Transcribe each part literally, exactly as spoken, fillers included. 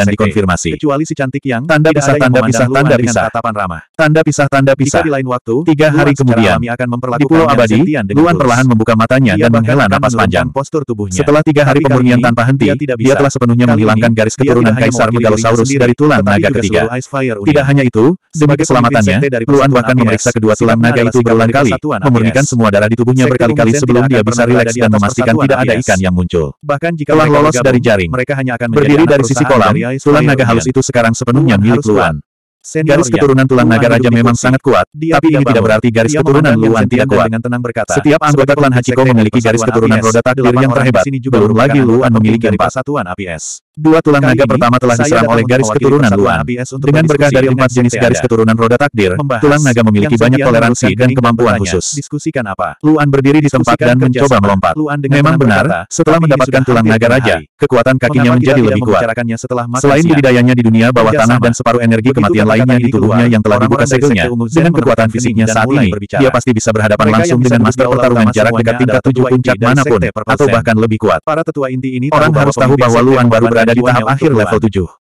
dan sekte. dikonfirmasi. Kecuali si cantik yang Tanda tidak pisah, ada yang tanda memandang pisah, Luan tanda dengan pisah. tatapan ramah. Tanda pisah, tanda Jika pisah. di lain waktu, Tiga Luan hari secara kemudian, alami akan di memperlakukan Pulau Lian Abadi, Zetian dengan Luan tulus. perlahan membuka matanya Dia dan bahkan menghela akan napas panjang. menurunkan postur tubuhnya. Setelah tiga hari Tapi kali pemurnian ini, tanpa henti, dia tidak dia bisa. telah sepenuhnya Kali menghilangkan ini, garis dia keturunan tidak hanya Kaisar mewakili Megalosaurus dirinya sendiri, dari tulang tetapi naga juga ketiga. seluruh Ice Fire Union. Tidak hanya itu, demi Sebagai keselamatannya, pemimpin sekte dari Luan Persatuan bahkan A P S, memeriksa kedua tulang sikapnya naga adalah itu sikap berulang dari kali, Persatuan A P S. memurnikan semua darah di tubuhnya Sekte berkali-kali Umizen sebelum tidak dia akan bisa pernah rileks berada di dan atas memastikan Persatuan tidak ada A P S. ikan yang muncul. Bahkan jika Telah mereka lolos bergabung, dari jaring, mereka hanya akan menjadi berdiri anak dari sisi perusahaan kolam, dari Ice tulang Fire naga halus Union. itu sekarang sepenuhnya Luan milik harus kuat. Luan. Senior Garis Yan, keturunan tulang Luan naga duduk raja di memang kursi. sangat kuat, Dia tapi tidak ini tidak bangun. berarti garis Dia keturunan memandang Yan Luan Zetian tidak dan kuat. dengan tenang berkata, Setiap anggota "Sebagai klan pemimpin Hachiko sekte dari memiliki garis Persatuan keturunan A P S, roda takdir delapan yang orang di terhebat, sini juga belum merupakan lagi anggota Luan penting memiliki dari empat. Persatuan A P S. Dua tulang Kali naga ini, pertama telah saya diserang datang oleh untuk garis mewakili keturunan Persatuan Luan. A P S untuk Dengan berdiskusi berkah dari dengan empat jenis sekte garis Anda. keturunan roda takdir, Membahas. tulang naga memiliki Yan banyak Zetian toleransi meluruskan dan kening dan kemampuan bertanya, khusus. "Diskusikan apa?" Luan berdiri di tempat Diskusikan dan mencoba kerjasama. melompat. Luan dengan Memang tenang benar, berkata, setelah "Tapi ini mendapatkan sudah tulang hampir naga tengah raja, hari. kekuatan kakinya Mengapa kita menjadi tidak lebih kuat. membicarakannya setelah makan Selain siang?" budidayanya di dunia bawah tanah Kerjasama. dan separuh energi Begitu kematian kata-kata lainnya ini di tubuhnya keluar, yang telah dibuka orang-orang dari segelnya, sekte Umizen dengan menepuk kekuatan kening fisiknya dan saat mulai ini, berbicara. dia pasti bisa berhadapan Mereka langsung yang bisa dengan duduk master di aula pertarungan utama jarak dekat semuanya tingkat adalah tujuh tetua puncak inti dari manapun, sekte Purple atau Sand. bahkan lebih kuat. Para tetua inti ini tahu Orang bahwa harus tahu pemimpin bahwa sekte Luan baru mengorbankan berada di jiwanya tahap untuk akhir Luan. level tujuh.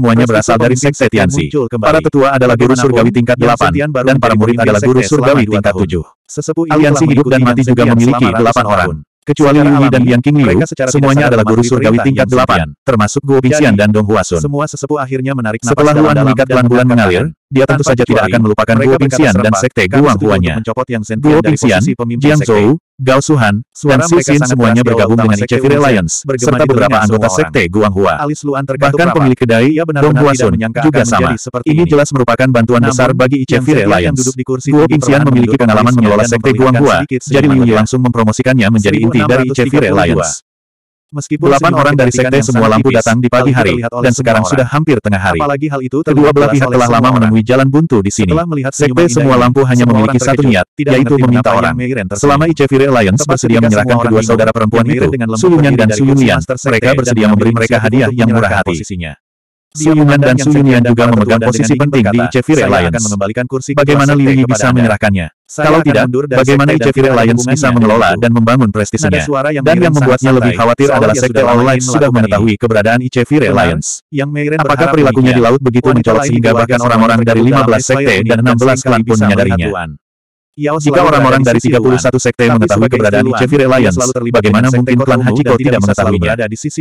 semuanya berasal dari Sekte Tianxi. Para tetua adalah guru surgawi tingkat delapan, dan para murid adalah guru surgawi tingkat tujuh. Sesepuh ini Aliansi telah hidup dan mati mengikuti juga Yan memiliki selama delapan ratusan orang. tahun. Kecuali Secara Liu Yi dan alami, Yan Qingliu, mereka secara tidak semuanya sadar adalah guru mematuhi surgawi perintah tingkat Yan delapan, Xintian. termasuk Guo Bingxian Jadi, dan Dong Huasun. Semua sesepuh akhirnya menarik napas Setelah Luan dalam-dalam mengikat dan pelan-pelan mengatakan, mengalir, dia tentu tanpa saja tidak kecuali, akan melupakan mereka Guo berkata Bingxian dan serempak, Sekte kami Guang setuju untuk Huanya. mencopot Yang Xintian Guo dari Bingxian, posisi pemimpin Jiang sekte. Zhou, Gao Suhan, dan Suara Xi mereka Xin sangat semuanya keras di bergabung utama dengan Sekte Icheville Wuzhen, Alliance, bergema serta di beberapa telinga anggota semua Sekte Guang Hua. Alis Luan terkatup Bahkan rapat. pemilik kedai, Ia Dong benar-benar tidak Huasun, menyangka juga akan sama. menjadi seperti Ini ini. jelas merupakan bantuan Namun, besar bagi Yang Icheville Xintian yang Alliance. duduk di kursi Guo tinggi Bingxian perlahan memiliki menunduk pengalaman alisnya mengelola dan Sekte Guang memperlihatkan Hua, sedikit jadi Liu Yi senyuman langsung mempromosikannya menjadi inti dari Icheville Alliance. Meskipun Delapan senyuman orang dari kepribadian sekte yang semua sangat lampu tipis, datang di hal pagi itu hari, terlihat oleh dan semua sekarang orang. sudah hampir tengah hari. Apalagi hal itu Kedua terlihat belah jelas pihak oleh telah semua lama orang. menemui jalan buntu di sini. Setelah melihat Sekte senyuman semua indah lampu ini, hanya semua memiliki orang satu terkejut, niat, tidak yaitu mengerti meminta mengapa orang. Yang Meiren tersenyum. Selama Icheville Alliance Tepat bersedia ketika menyerahkan semua orang kedua bingung, saudara perempuan Yang itu, Meiren dengan lembut Su Yunyan berdiri dan dari Su kursi Yunyan, Master Sekte mereka dan bersedia mengambil memberi mereka inisiatif hadiah untuk yang murah menyerahkan hati. posisinya. Su Yunyan dan Su Yunyan juga memegang dan posisi dengan penting ingin di berkata, Icheville "Saya Alliance. akan mengembalikan kursi Bagaimana ketua Liu sekte Yi kepada bisa Anda. menyerahkannya? Saya Kalau akan tidak, mundur dari bagaimana sekte dan Icheville tidak ada Alliance bisa hubungannya mengelola denganku." dan membangun Nada prestisinya? suara Yang Dan Meiren yang membuatnya sangat lebih santai, khawatir seolah adalah ia Sekte sudah lama All ingin Light sudah melakukan mengetahui keberadaan Icheville Benar, Alliance. Yang Meiren Apakah berharap perilakunya di demikian. laut begitu Wanita mencolok lain sehingga keluarga bahkan semuanya orang-orang dari terkejut lima dalam belas Espai sekte Union dan enam belas seringkali klan pun bisa melihat menyadarinya? Tuan. Jika orang-orang dari tiga puluh satu sekte mengetahui keberadaan Ichevir Alliance, bagaimana mungkin klan Hachiko tidak mengetahuinya?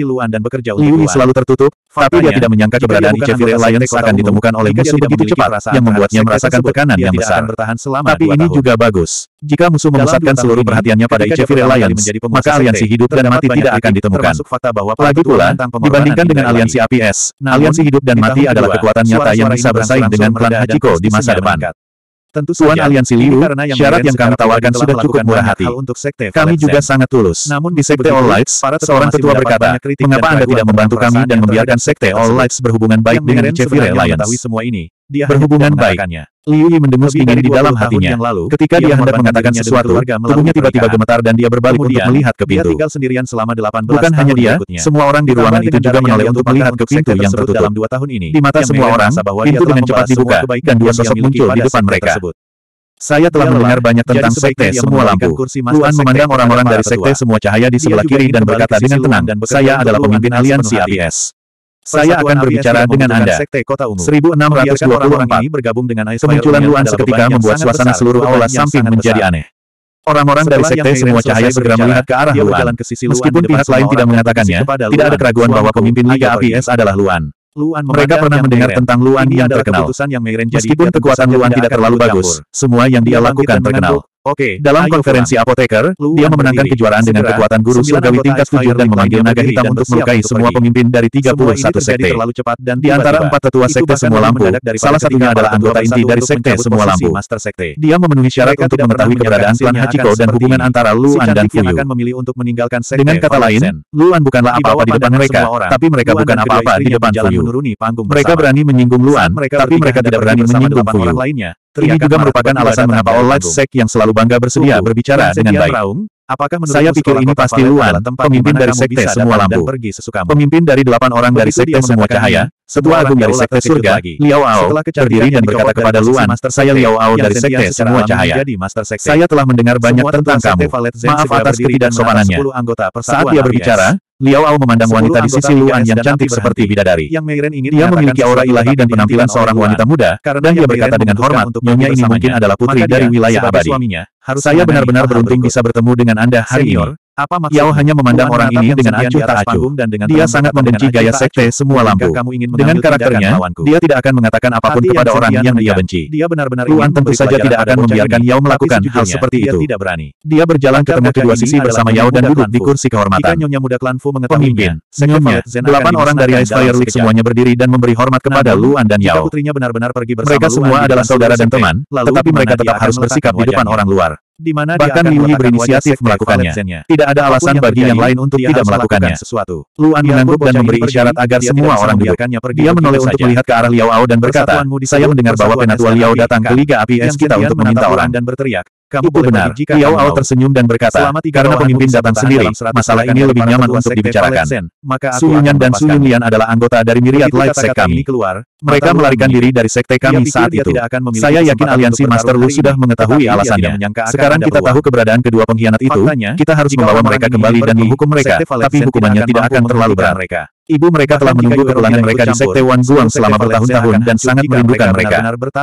Liu Yi selalu tertutup, tapi dia tidak menyangka keberadaan Ichevir Alliance akan ditemukan oleh musuh begitu cepat, yang membuatnya merasakan tekanan yang besar. Tapi ini juga bagus. Jika musuh memusatkan seluruh perhatiannya pada Ichevir Alliance, maka aliansi hidup dan mati tidak akan ditemukan. Lagi pula, dibandingkan dengan aliansi A P S, aliansi hidup dan mati adalah kekuatan nyata yang bisa bersaing dengan klan Hachiko di masa depan. Tentu Tuan saja, aliansi Liu, syarat yang kami tawarkan sudah cukup murah hati. Kami juga sangat tulus. Namun Di Sekte All Lights, seorang ketua berkata, mengapa Anda tidak membantu kami dan membiarkan Sekte All Lights berhubungan baik dengan Ichevir Alliance? Berhubungan baik. Liu Yi mendengus dingin di dalam hatinya. Ketika dia hendak mengatakan sesuatu, tubuhnya tiba-tiba gemetar dan dia berbalik untuk melihat ke pintu. Bukan hanya dia, semua orang di ruangan itu juga menoleh untuk melihat ke pintu yang tertutup. Di mata semua orang, pintu dengan cepat dibuka, dan dua sosok muncul di depan mereka. Saya telah mendengar banyak tentang sekte semua lampu. Luan memandang orang-orang dari sekte semua cahaya di sebelah kiri dan berkata dengan tenang, saya adalah pemimpin aliansi A P S. Saya akan berbicara dengan Anda. seribu enam ratus dua puluh empat. Kemunculan Luan seketika membuat suasana seluruh aula samping menjadi aneh. Orang-orang dari sekte semua cahaya segera melihat ke arah Luan. Meskipun pihak lain tidak mengatakannya, tidak ada keraguan bahwa pemimpin Liga A P S adalah Luan. Mereka pernah mendengar tentang Luan yang terkenal. Meskipun kekuatan Luan tidak terlalu bagus, semua yang dia lakukan terkenal. Dalam konferensi apoteker, dia memenangkan kejuaraan dengan kekuatan guru surgawi tingkat tujuh dan memanggil naga hitam untuk melukai semua pemimpin dari tiga puluh satu sekte. Di antara empat tetua sekte semua lampu, salah satunya adalah anggota inti dari sekte semua lampu. Dia memenuhi syarat untuk mengetahui keberadaan klan Hachiko dan hubungan antara Luan dan Fuyu. Dengan kata lain, Luan bukanlah apa-apa di depan mereka, tapi mereka bukan apa-apa di depan Fuyu. Mereka berani menyinggung Luan, tapi mereka tidak berani menyinggung Fuyu. Ini juga merupakan alasan mengapa All Light Sect yang selalu bangga bersedia berbicara dengan baik. Saya pikir ini pasti Luan, pemimpin dari sekte semua lampu. Pemimpin dari delapan orang dari sekte semua cahaya, Ketua Agung dari Sekte Surga, Liao Ao, berdiri dan berkata kepada Luan, saya Liao Ao dari Sekte Semua Cahaya. Saya telah mendengar banyak tentang kamu. Maaf atas ketidaksopanannya. Saat dia berbicara, Liao Ao memandang wanita di sisi Luan yang cantik seperti bidadari. Dia memiliki aura ilahi dan penampilan seorang wanita muda, dan dia berkata dengan hormat, nyonya ini mungkin adalah putri dari wilayah abadi. Saya benar-benar beruntung bisa bertemu dengan Anda hari ini. Yao hanya memandang orang ini dengan acuh tak acuh. Dia sangat membenci gaya sekte semua lampu. Dengan karakternya, dia tidak akan mengatakan apapun kepada orang yang dia benci. Luan tentu saja tidak akan membiarkan Yao melakukan hal seperti itu. Dia berjalan ke tengah kedua sisi bersama Yao dan duduk di kursi kehormatan. Pemimpin, Nyonya, delapan orang dari Ice Fire League semuanya berdiri dan memberi hormat kepada Luan dan Yao. Mereka semua adalah saudara dan teman, tetapi mereka tetap harus bersikap di depan orang luar. Bahkan Liu Yi berinisiatif melakukannya. Tidak ada alasan bagi yang lain untuk tidak melakukannya. Luan mengangguk dan memberi isyarat agar semua orang duduk. Dia menoleh untuk melihat ke arah Liao Ao dan berkata, saya mendengar bahwa Penatua Liao datang ke Liga A P S kita untuk meminta orang. Itu benar. Liao Ao tersenyum dan berkata, karena pemimpin datang sendiri, masalah ini lebih nyaman untuk dibicarakan. Su Yunyan dan Su Yunlian adalah anggota dari Myriad Light Sect kami. Mereka melarikan diri dari sekte kami saat itu. Saya yakin aliansi Master Lu sudah mengetahui alasannya. Sekarang kita tahu keberadaan kedua pengkhianat itu, kita harus membawa mereka kembali dan menghukum mereka, tapi hukumannya tidak akan terlalu berat. Ibu mereka telah menunggu kepulangan mereka di sekte Wan Guang selama bertahun-tahun dan sangat merindukan mereka.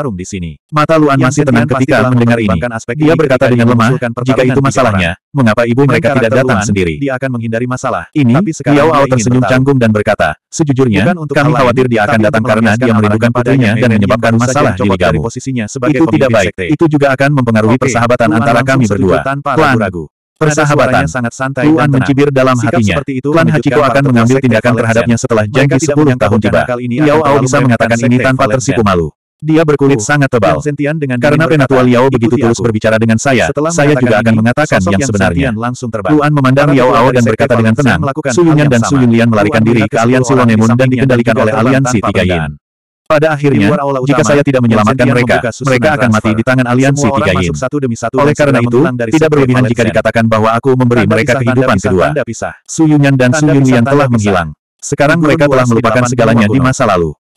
Mata Luan masih tenang ketika mendengar ini. Dia berkata dengan lemah, jika itu masalahnya, mengapa ibu mereka tidak datang sendiri? Ini, Liao Ao tersenyum canggung dan berkata, sejujurnya, kami khawatir dia akan datang karena dia merindukan putrinya dan menyebabkan masalah di ligamu. Itu tidak baik. Itu juga akan mempengaruhi persahabatan antara kami berdua. Klan persahabatan. Luan mencibir dalam hatinya. Klan Hachiko akan mengambil tindakan terhadapnya setelah janji sepuluh tahun tiba. Liao Ao bisa mengatakan ini tanpa tersipu malu. Dia berkulit sangat tebal. Karena Penatua Liao begitu tulus berbicara dengan saya, saya juga akan mengatakan yang sebenarnya. Luan memandang Liao Ao dan berkata dengan tenang, Su Yunyan dan Su Yunlian melarikan diri ke aliansi Lonemun dan dikendalikan oleh aliansi Tiga Yin. Pada akhirnya, jika saya tidak menyelamatkan mereka, mereka akan mati di tangan aliansi Tiga Yin. Oleh karena itu, tidak berlebihan jika dikatakan bahwa aku memberi mereka kehidupan kedua. Su Yunyan dan Su Yunlian telah menghilang. Sekarang mereka telah melupakan segalanya di masa lalu.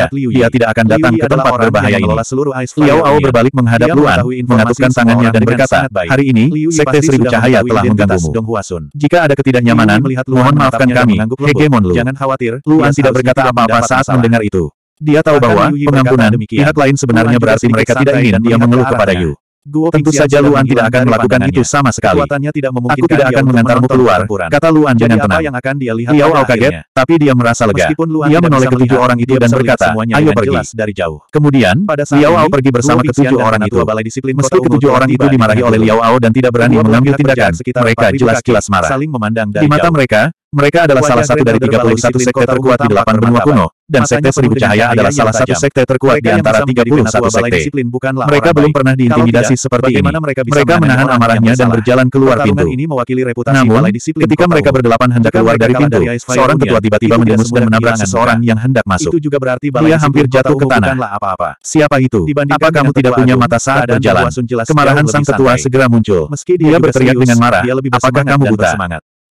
berbahaya, dia tidak akan datang ke tempat berbahaya ini. Liao Ao berbalik menghadap Luan, mengatupkan tangannya dan berkata, hari ini, Sekte Seribu Cahaya telah mengganggumu. Jika ada ketidaknyamanan, mohon maafkan kami, Hegemon Lu. Jangan khawatir, Luan tidak berkata apa-apa saat mendengar itu. Dia tahu bahwa, pengampunan, pihak lain sebenarnya berarti mereka tidak ingin dia mengeluh kepada Yu. Tentu saja Luan tidak akan melakukan itu sama sekali. Aku tidak akan mengantarmu keluar, kata Luan dengan tenang. Liao Ao kaget, tapi dia merasa lega. Dia menoleh ketujuh orang itu dan berkata, ayo pergi. Kemudian, Liao Ao pergi bersama ketujuh orang itu. Meski ketujuh orang itu dimarahi oleh Liao Ao dan tidak berani mengambil tindakan, mereka jelas-jelas marah. Di mata mereka, mereka adalah salah satu dari tiga puluh satu sekte terkuat di delapan benua kuno, dan Sekte Seribu Cahaya adalah salah satu sekte terkuat di antara tiga puluh satu sekte. Mereka belum pernah diintimidasi seperti ini. Mereka menahan amarahnya dan berjalan keluar pintu. Namun, ketika mereka berdelapan hendak keluar dari pintu, seorang ketua tiba-tiba mendengus dan menabrak seseorang yang hendak masuk. Dia hampir jatuh ke tanah. Siapa itu? Apa kamu tidak punya mata saat berjalan? Kemarahan sang ketua segera muncul. Dia berteriak dengan marah, apakah kamu buta?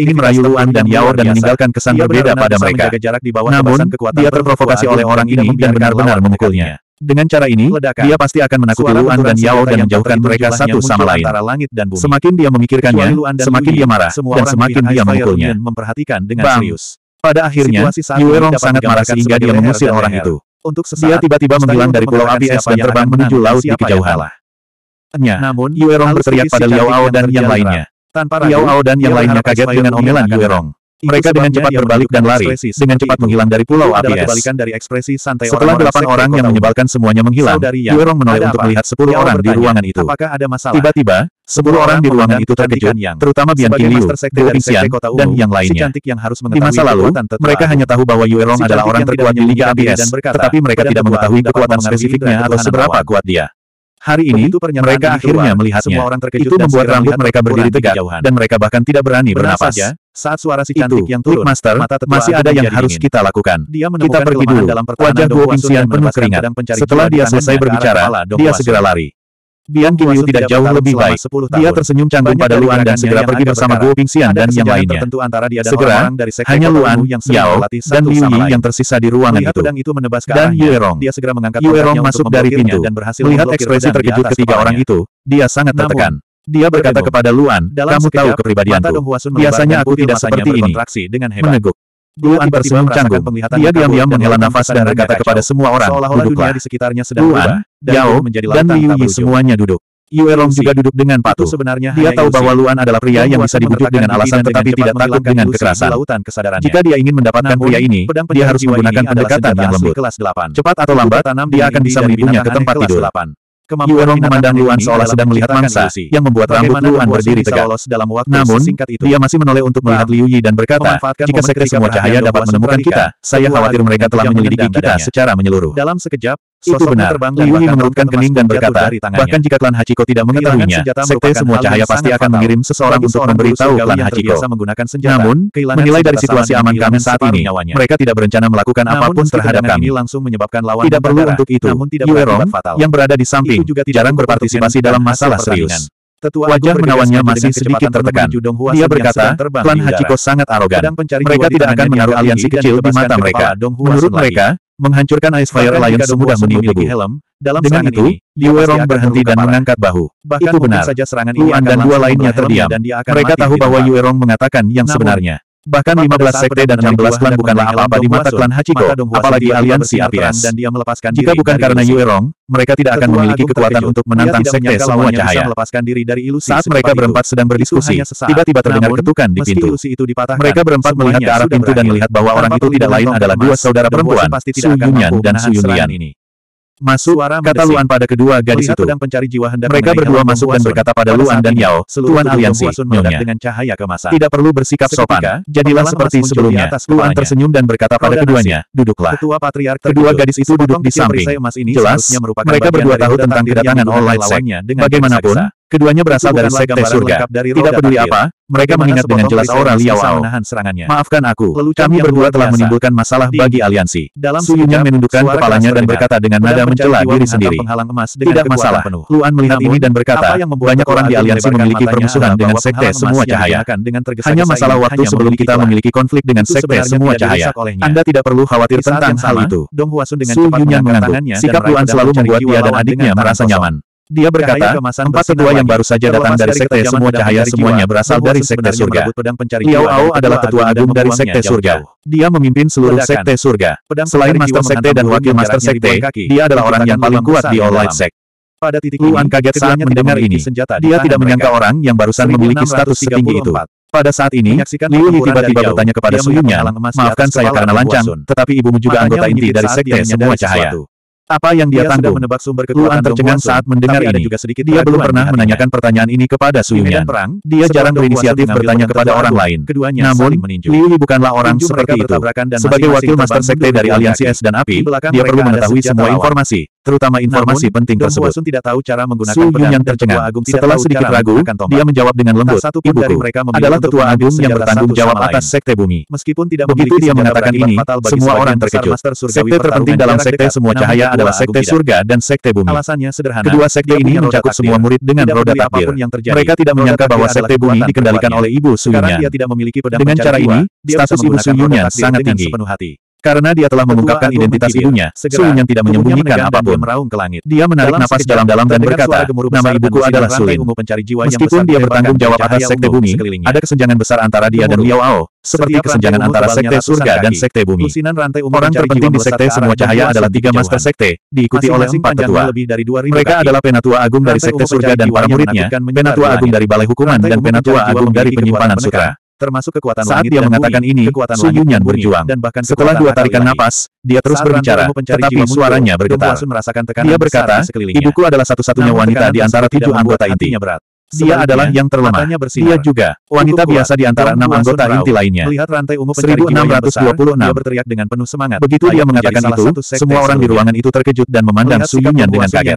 ingin merayu Luan dan Yao dan meninggalkan kesan berbeda pada mereka. Namun, dia terprovokasi oleh orang ini dan benar-benar memukulnya. Dengan cara ini, dia pasti akan menakuti Luan dan Yao dan menjauhkan mereka satu sama lain. Semakin dia memikirkannya, semakin dia marah, dan semakin dia memukulnya. Bang! Pada akhirnya, Yue Rong sangat marah sehingga dia mengusir orang itu. Dia tiba-tiba menghilang dari Pulau Api Es dan terbang menuju laut di kejauhan. Namun, Yue Rong berteriak pada Liao Ao dan yang lainnya. Liao Ao dan yang lainnya kaget dengan omelan Yue Rong. Mereka dengan cepat berbalik dan lari, dengan cepat menghilang dari Pulau Api Es. Setelah delapan orang yang menyebalkan semuanya menghilang, Yue Rong menoleh untuk melihat sepuluh orang di ruangan itu. Tiba-tiba, sepuluh orang di ruangan itu terkejut, terutama Bian Qingliu, Gu Bingxian, dan yang lainnya. Di masa lalu, mereka hanya tahu bahwa Yue Rong adalah orang terkuat di Liga Api Es, tetapi mereka tidak mengetahui kekuatan spesifiknya atau seberapa kuat dia. Hari ini, mereka akhirnya melihatnya. Itu membuat rambut mereka berdiri tegak, dan mereka bahkan tidak berani bernapas. Saat suara si cantik yang turun, Master, masih ada yang harus kita lakukan. Kita pergi dulu. Wajah Guo Bingxian penuh keringat. Setelah dia selesai berbicara, dia segera lari. Bian Qingyu tidak jauh lebih baik. Dia tersenyum canggung pada Luan dan segera pergi bersama Guo Pingxian dan yang lainnya. Segera, hanya Luan, Yao, dan Liu Yi yang tersisa di ruangan itu. Dan Yue Rong. Yue Rong masuk dari pintu. Melihat ekspresi terkejut ketiga orang itu, dia sangat tertekan. Dia berkata kepada Luan, kamu tahu kepribadianku. Biasanya aku tidak seperti ini. Meneguk. Luan tersenyum canggung. Dia diam-diam menghela nafas dan berkata kepada semua orang, duduklah. Luan, Yao, dan Liu Yi semuanya duduk. Yue Rong juga duduk dengan patuh. Dia tahu bahwa Luan adalah pria yang bisa dibujuk dengan alasan tetapi tidak takut dengan kekerasan. Jika dia ingin mendapatkan pria ini, dia harus menggunakan pendekatan yang lembut. Cepat atau lambat, dia akan bisa menipunya ke tempat tidur. Yue Rong memandang Luan seolah sedang melihat mangsa, yang membuat rambut Luan berdiri tegak. Namun, dia masih menoleh untuk melihat Liu Yi dan berkata, jika sekte semua cahaya dapat menemukan kita, saya khawatir mereka telah menyelidiki kita secara menyeluruh. Dalam sekejap, itu benar. Liu Yi mengerutkan kening dan berkata, bahkan jika klan Hachiko tidak mengetahuinya, sekte semua cahaya pasti akan mengirim seseorang untuk memberitahu klan Hachiko. Namun, menilai dari situasi aman kami saat ini, mereka tidak berencana melakukan apapun terhadap kami. Tidak perlu untuk itu. Yue Rong, yang berada di samping, jarang berpartisipasi dalam masalah serius. Wajah menawannya masih sedikit tertekan. Dia berkata, klan Hachiko sangat arogan. Mereka tidak akan menaruh aliansi kecil di mata mereka. Menurut mereka, menghancurkan Ice Fire Alliance semudah meniup debu. Dengan itu, Yue Rong berhenti dan mengangkat bahu. Itu benar. Luan dan dua lainnya terdiam. Mereka tahu bahwa Yue Rong mengatakan yang sebenarnya. Bahkan lima belas sekte dan enam belas klan bukanlah apa-apa di mata klan Hachiko, apalagi aliansi A P S. Jika bukan karena Yue Rong, mereka tidak akan memiliki kekuatan untuk menantang sekte semua cahaya. Saat mereka berempat sedang berdiskusi, tiba-tiba terdengar ketukan di pintu. Mereka berempat melihat ke arah pintu dan melihat bahwa orang itu tidak lain adalah dua saudara perempuan, Su Yunyan dan Su Yunlian. Masuk, kata Luan pada kedua gadis itu. Mereka berdua masuk dan berkata pada Luan dan Yao, Tuan aliansi, Nyonya. Tidak perlu bersikap sopan, jadilah seperti sebelumnya. Luan tersenyum dan berkata pada keduanya, duduklah. Kedua gadis itu duduk di samping. Jelas, mereka berdua tahu tentang kedatangan All Light Sect. Bagaimanapun, keduanya berasal dari sekte surga. Tidak peduli apa, mereka mengingat dengan jelas aura Liao Ao. Maafkan aku, kami berdua telah menimbulkan masalah bagi aliansi. Su Yunyan menundukkan kepalanya dan berkata dengan nada mencela diri sendiri. Tidak masalah. Luan melihat ini dan berkata, banyak orang di aliansi memiliki permusuhan dengan sekte semua cahaya. Hanya masalah waktu sebelum kita memiliki konflik dengan sekte semua cahaya. Anda tidak perlu khawatir tentang hal itu. Su Yunyan mengangguk. Sikap Luan selalu membuat dia dan adiknya merasa nyaman. Dia berkata, empat tetua yang baru saja datang dari sekte semua cahaya semuanya berasal dari sekte surga. Liao Ao adalah tetua agung dari sekte surga. Dia memimpin seluruh sekte surga. Selain master sekte dan wakil master sekte, dia adalah orang yang paling kuat di All Light Sect. Luan kaget saat mendengar ini. Dia tidak menyangka orang yang barusan memiliki status setinggi itu. Pada saat ini, Liu Yi tiba-tiba bertanya kepada Su Yunyan, maafkan saya karena lancang, tetapi ibumu juga anggota inti dari sekte semua cahaya. Apa yang dia tanggung? Luan tercengang saat mendengar ini. Dia belum pernah menanyakan pertanyaan ini kepada Su Yunyan. Dia jarang berinisiatif bertanya kepada orang lain. Namun, Liu Yi bukanlah orang seperti itu. Sebagai wakil master sekte dari aliansi es dan api, dia perlu mengetahui semua informasi, terutama informasi penting tersebut. Su Yunyan tercengang. Setelah sedikit ragu, dia menjawab dengan lembut, ibuku adalah tetua agung yang bertanggung jawab atas sekte bumi. Begitu dia mengatakan ini, semua orang terkejut. Sekte terpenting dalam sekte semua cahaya adalah sekte surga dan sekte bumi. Kedua sekte ini mencakup semua murid dengan roda takdir. Mereka tidak menyangka bahwa sekte bumi dikendalikan oleh ibu Su Yunyan. Dengan cara ini, status ibu Su Yunyan sangat tinggi. Karena dia telah mengungkapkan identitas ibunya, Su Yunyan tidak menyembunyikan apapun. Dia menarik napas dalam-dalam dan berkata, nama ibuku adalah Sulin. Meskipun dia bertanggung jawab atas sekte bumi, ada kesenjangan besar antara dia dan Liao Ao, seperti kesenjangan antara sekte surga dan sekte bumi. Orang terpenting di sekte semua cahaya adalah tiga master sekte, diikuti oleh empat tetua. Mereka adalah penatua agung dari sekte surga dan para muridnya, penatua agung dari balai hukuman dan penatua agung dari penyimpanan sutra. Termasuk kekuatan saat dia mengatakan ini, Su Yunyan berjuang. Setelah dua tarikan napas, dia terus berbicara, tetapi suaranya bergetar. Dia berkata, ibuku adalah satu-satunya wanita di antara tujuh anggota inti. Dia adalah yang terlemah. Dia juga wanita biasa di antara enam anggota inti lainnya. seribu enam ratus dua puluh enam. Begitu dia mengatakan itu, semua orang di ruangan itu terkejut dan memandang Su Yunyan dengan kaget.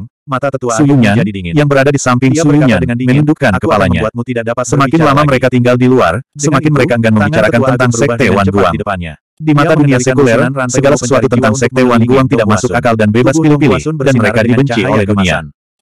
Su Yunyan, yang berada di samping Su Yunyan, menundukkan kepalanya. Semakin lama mereka tinggal di luar, semakin mereka enggan membicarakan tentang sekte Wan Guang. Di mata dunia sekuler, segala sesuatu tentang sekte Wan Guang tidak masuk akal dan bebas pilih-pilih, dan mereka dibenci oleh dunia.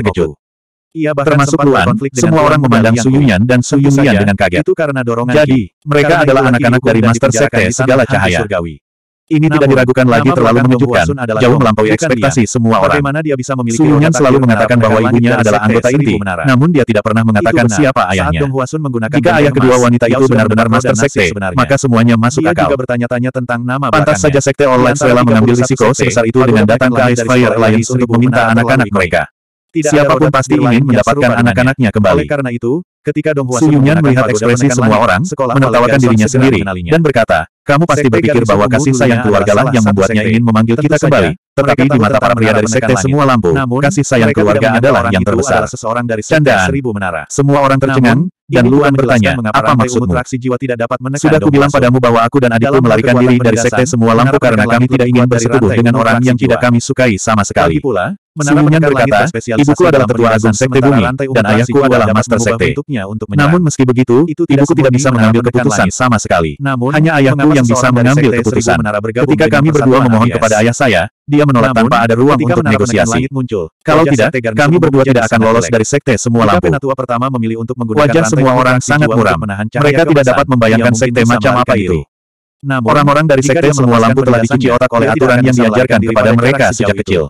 terkejut. Ia bahkan Termasuk sempat Luan, berkonflik dengan semua Tuan orang Pedang memandang Yang Su Hu. Yuyan dan Su Tentu Yunglian saja, dengan kaget. Itu karena dorongan Jadi, Qi. mereka Karena adalah itulah Qi anak-anak dihukum dari dan Master dipenjarakan Sekte di tanah segala hantu cahaya. surgawi. Ini tidak Namun, diragukan lagi nama terlalu belakang menunjukkan, Dong Hwa Sun adalah jauh Dong, melampaui bukan ekspektasi dia. semua orang. Bagaimana dia bisa memiliki Su Yunyan watak selalu takdir mengatakan menara bahwa penekan ibunya langit dari adalah Sekte anggota Seribu inti, Menara. namun dia tidak pernah mengatakan Itu benar. siapa Saat ayahnya. Dong Hwa Sun menggunakan Jika pedang ayah kedua emas, wanita Yao itu sudah benar-benar mendapat Master dan nasib Sekte, sebenarnya. maka semuanya masuk Dia akal. juga bertanya-tanya tentang nama Pantas belakangnya. saja Sekte All Light Di antara rela mengambil tiga puluh satu risiko sekte, sebesar itu baru dengan menekan datang ke langit Ice dari Fire sekolah Alliance seribu untuk meminta menara anak-anak terlalu mereka. Tidak ada Siapapun roda pasti takdir lain ingin yang mendapatkan serupa dengannya. anak-anaknya Oleh kembali. karena itu, ketika Dong Hwa Su Sun Yunyan menggunakan melihat pagoda ekspresi penekan semua langit, orang, sekolah menertawakan Palladian dirinya segera sendiri, mengenalinya. dan berkata, kamu pasti Sekte berpikir Garnison bahwa Wu kasih sayang dulunya keluarga adalah lah yang salah satu membuatnya sekte. ingin memanggil Tentu kita saja, kembali, tetapi mereka di tahu mata tentang para pria menara dari penekan Sekte langit. semua lampu, Namun, kasih sayang mereka keluarga tidak menyangka adalah orang yang itu terbesar. adalah seseorang dari Sekte Candaan. Seribu Menara. Semua orang tercengang, Namun, dan ini Luan tidak bertanya, menjelaskan mengapa apa rantai maksudmu? ungu traksi jiwa tidak dapat menekan Sudah Dong kubilang Hwa Sun. padamu bahwa aku dan adikku Dalam melarikan kekuatan diri dari penegasan, Sekte semua menara lampu karena penekan kami langit tidak lebih ingin kuat dari bersekutu rantai dengan ungu orang traksi yang tidak jiwa. kami sukai sama sekali. Lagi pula, Su menara Yunyan penekan langit berkata, berspesialisasi ibuku adalah dalam tetua penegasan, agung Sekte sementara Bumi, rantai ungu dan traksi ayahku jiwa adalah dapat Master mengubah Sekte. bentuknya untuk menyerang. Namun meski begitu, Itu tidak ibuku tidak seperti bisa menara mengambil penekan keputusan langit. sama sekali. Namun, Hanya ayahku mengapa yang bisa seseorang dari mengambil Sekte Seribu keputusan. Menara bergabung Ketika dengan kami berdua persatuan memohon Aries? kepada ayah saya, dia menolak Namun, tanpa ada ruang ketika untuk menara penekan negosiasi. langit muncul, Kalau wajah tidak, Sekte Garnison kami Wu berdua menjadi tidak akan sangat lolos jelek. dari Sekte semua Jika lampu. penatua pertama memilih untuk menggunakan Wajah rantai semua ungu orang traksi sangat jiwa muram. untuk menahan cahaya Mereka tidak kemasan, dapat membayangkan ia mungkin sekte bisa macam apa melarikan itu. diri. Namun, Orang-orang dari jika sekte dia semua melepaskan lampu telah dicuci penegasannya, otak oleh dia tidak aturan akan yang bisa diajarkan melarikan diri kepada pada mereka jarak sejak sejauh itu. kecil.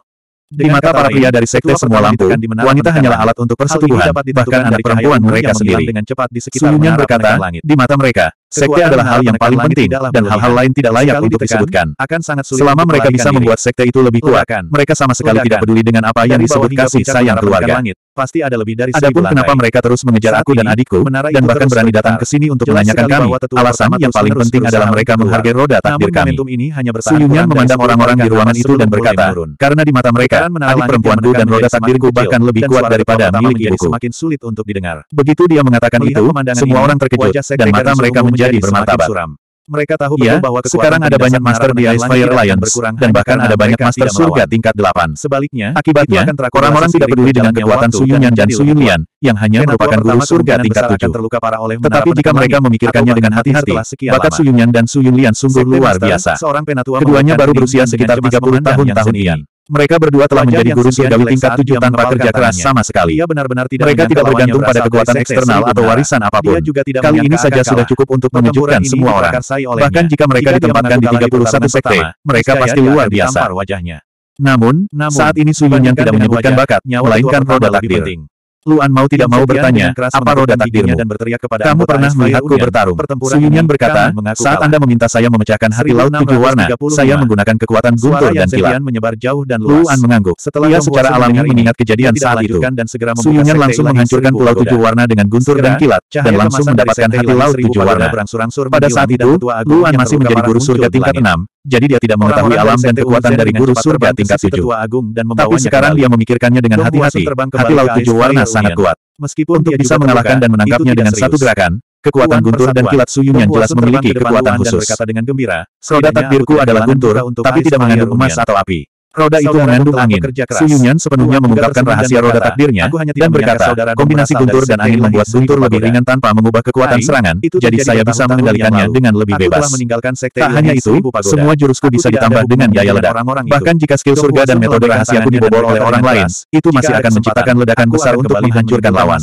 Di mata para pria dari sekte semua lampu, wanita hanyalah alat untuk persetubuhan, bahkan anak perempuan mereka sendiri. Su Yunyan berkata, di mata mereka, sekte adalah hal yang paling penting, dan hal-hal lain tidak layak untuk disebutkan. Selama mereka bisa membuat sekte itu lebih kuat, mereka sama sekali tidak peduli dengan apa yang disebut kasih sayang keluarga. Pasti ada lebih dari Adapun kenapa mereka terus mengejar aku dan adikku, dan bahkan berani datang ke sini untuk menanyakan kami, alasan yang paling penting adalah mereka menghargai roda takdir kami. Su Yunyan memandang orang-orang di ruangan itu dan berkata, karena di mata mereka, adik perempuanku dan roda takdirku bahkan lebih kuat daripada milik ibuku. Semakin sulit untuk didengar. Begitu dia mengatakan itu, semua orang terkejut, dan mata mereka menjadi bermartabat. Mereka tahu ya, bahwa sekarang ada banyak master di Ice Fire Alliance, dan bahkan ada banyak master surga tingkat delapan. Sebaliknya, akibatnya, orang-orang tidak peduli dengan kekuatan Su Yunyan dan Su Yunlian, yang hanya merupakan guru surga tingkat tujuh. Tetapi jika mereka memikirkannya dengan hati-hati, bakat Su Yunyan dan Su Yunlian sungguh luar biasa. Keduanya baru berusia sekitar tiga puluh tahun tahun ini. Mereka berdua telah menjadi guru surgawi tingkat tujuh tanpa kerja keras sama sekali. Mereka tidak bergantung pada kekuatan eksternal atau warisan apapun. Kali ini saja sudah cukup untuk mengejutkan semua orang. Bahkan jika mereka ditempatkan di tiga puluh satu sekte, mereka pasti luar biasa. Namun, saat ini Su Yunyan tidak menyebutkan bakat, melainkan roda takdir. Luan mau tidak mau bertanya, apa roda takdirmu? Kamu pernah melihatku bertarung? Su Yunyan berkata, saat Anda meminta saya memecahkan hati laut tujuh warna, saya menggunakan kekuatan guntur dan kilat. Luan mengangguk. Ia secara alami mengingat kejadian saat itu. Su Yunyan langsung menghancurkan pulau tujuh warna dengan guntur dan kilat, dan langsung mendapatkan hati laut tujuh warna. Pada saat itu, Luan masih menjadi guru surga tingkat enam, jadi dia tidak mengetahui alam dan kekuatan dari guru surga tingkat tujuh. Tapi sekarang dia memikirkannya dengan hati-hati, hati laut tujuh warna sangat kuat. Meskipun untuk bisa mengalahkan dan menangkapnya dengan satu gerakan, kekuatan guntur dan kilat Su Yunyan jelas memiliki kekuatan khusus. Roda takdirku adalah guntur, tapi tidak mengandung emas atau api. Roda itu mengandung angin. Su Yunyan sepenuhnya mengungkapkan rahasia roda takdirnya, dan berkata, kombinasi guntur dan angin membuat guntur lebih ringan tanpa mengubah kekuatan serangan, jadi saya bisa mengendalikannya dengan lebih bebas. Tak hanya itu, semua jurusku bisa ditambah dengan daya ledak. Bahkan jika skill surga dan metode rahasiaku dibobol oleh orang lain, itu masih akan menciptakan ledakan besar untuk menghancurkan lawan.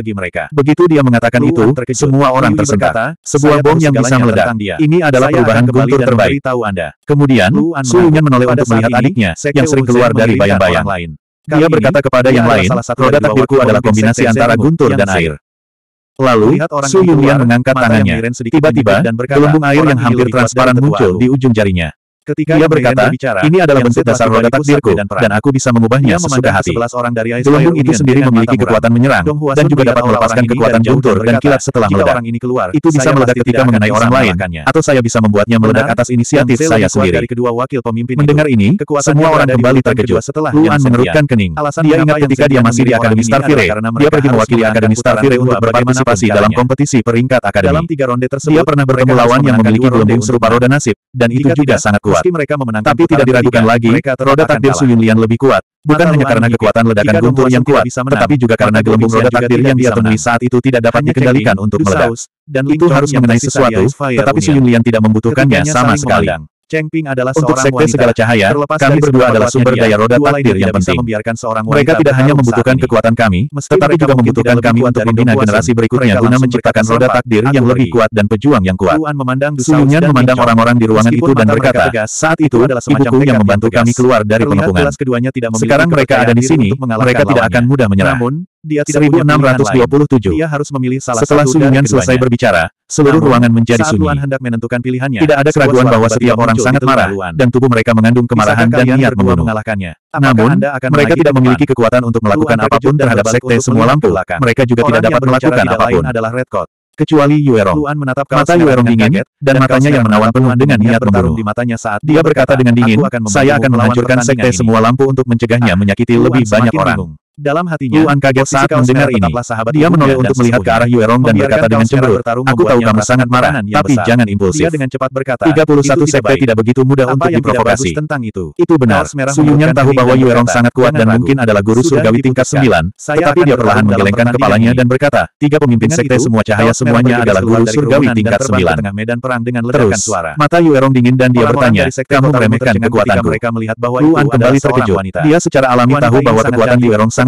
Begitu dia mengatakan itu, semua orang tersentak. Sebuah bom yang bisa meledak. Ini adalah perubahan guntur terbaik. Kemudian, Su Yunyan menoleh untuk melihat adiknya, yang sering keluar dari bayang-bayang. Dia berkata kepada yang lain, roda takdirku adalah kombinasi antara guntur dan air. Lalu, Su Yunlian mengangkat tangannya. Tiba-tiba, gelembung air yang hampir transparan muncul di ujung jarinya. Dia berkata, ini adalah bentuk dasar roda takdirku, dan aku bisa mengubahnya sesuka hati. Gelembung itu sendiri memiliki kekuatan menyerang, dan juga dapat melepaskan kekuatan guntur dan kilat setelah meledak. Itu bisa meledak ketika mengenai orang lain, atau saya bisa membuatnya meledak atas inisiatif saya sendiri. Mendengar ini, semua orang kembali terkejut. Luan mengerutkan kening. Dia ingat ketika dia masih di Akademi Starfire, dia pergi mewakili Akademi Starfire untuk berpartisipasi dalam kompetisi peringkat akademi. Dia pernah bertemu lawan yang memiliki gelembung serupa roda nasib, dan itu juga sangat kuat. Tapi tidak diragukan lagi, roda takdir Su Yunlian lebih kuat. Bukan hanya karena kekuatan ledakan guntur yang kuat, tetapi juga karena gelembung roda takdir yang dia temui saat itu tidak dapat dikendalikan untuk meledak. Itu harus mengenai sesuatu, tetapi Su Yunlian tidak membutuhkannya sama sekali. Untuk sekte segala cahaya, kami berdua adalah sumber daya roda takdir yang penting. Mereka tidak hanya membutuhkan kekuatan kami, tetapi juga membutuhkan kami untuk membina generasi berikutnya guna menciptakan roda takdir yang lebih kuat dan pejuang yang kuat. Su Yunyan memandang orang-orang di ruangan itu dan berkata, saat itu, ibuku yang membantu kami keluar dari pengepungan. Sekarang mereka ada di sini, mereka tidak akan mudah menyerah. seribu enam ratus dua puluh tujuh. Setelah Su Yunyan selesai berbicara, seluruh ruangan menjadi sunyi. Tidak ada keraguan bahwa setiap orang sangat marah, dan tubuh mereka mengandung kemarahan dan niat membunuh. Namun, mereka tidak memiliki kekuatan untuk melakukan apapun terhadap sekte semua lampu. Mereka juga tidak dapat melakukan apapun. Kecuali Yuerong. Mata Yuerong dingin, dan matanya yang menawan penuh dengan niat membunuh. Dia berkata dengan dingin, saya akan menghancurkan sekte semua lampu untuk mencegahnya menyakiti lebih banyak orang. Dalam hatinya, Luan kaget saat mendengar ini. Dia menoleh untuk melihat ke arah Yuerong dan berkata dengan cemberut, aku tahu kamu sangat marah, tapi jangan impulsif. tiga puluh satu sekte tidak begitu mudah untuk diprovokasi. Itu benar. Su Yunyan tahu bahwa Yuerong sangat kuat dan mungkin adalah guru surgawi tingkat sembilan, tetapi dia perlahan menggelengkan kepalanya dan berkata, tiga pemimpin sekte semua cahaya semuanya adalah guru surgawi tingkat sembilan. Terus, mata Yuerong dingin dan dia bertanya, kamu meremehkan kekuatanku. Luan kembali terkejut. Dia secara alami tahu bahwa kekuatan Yuerong sangat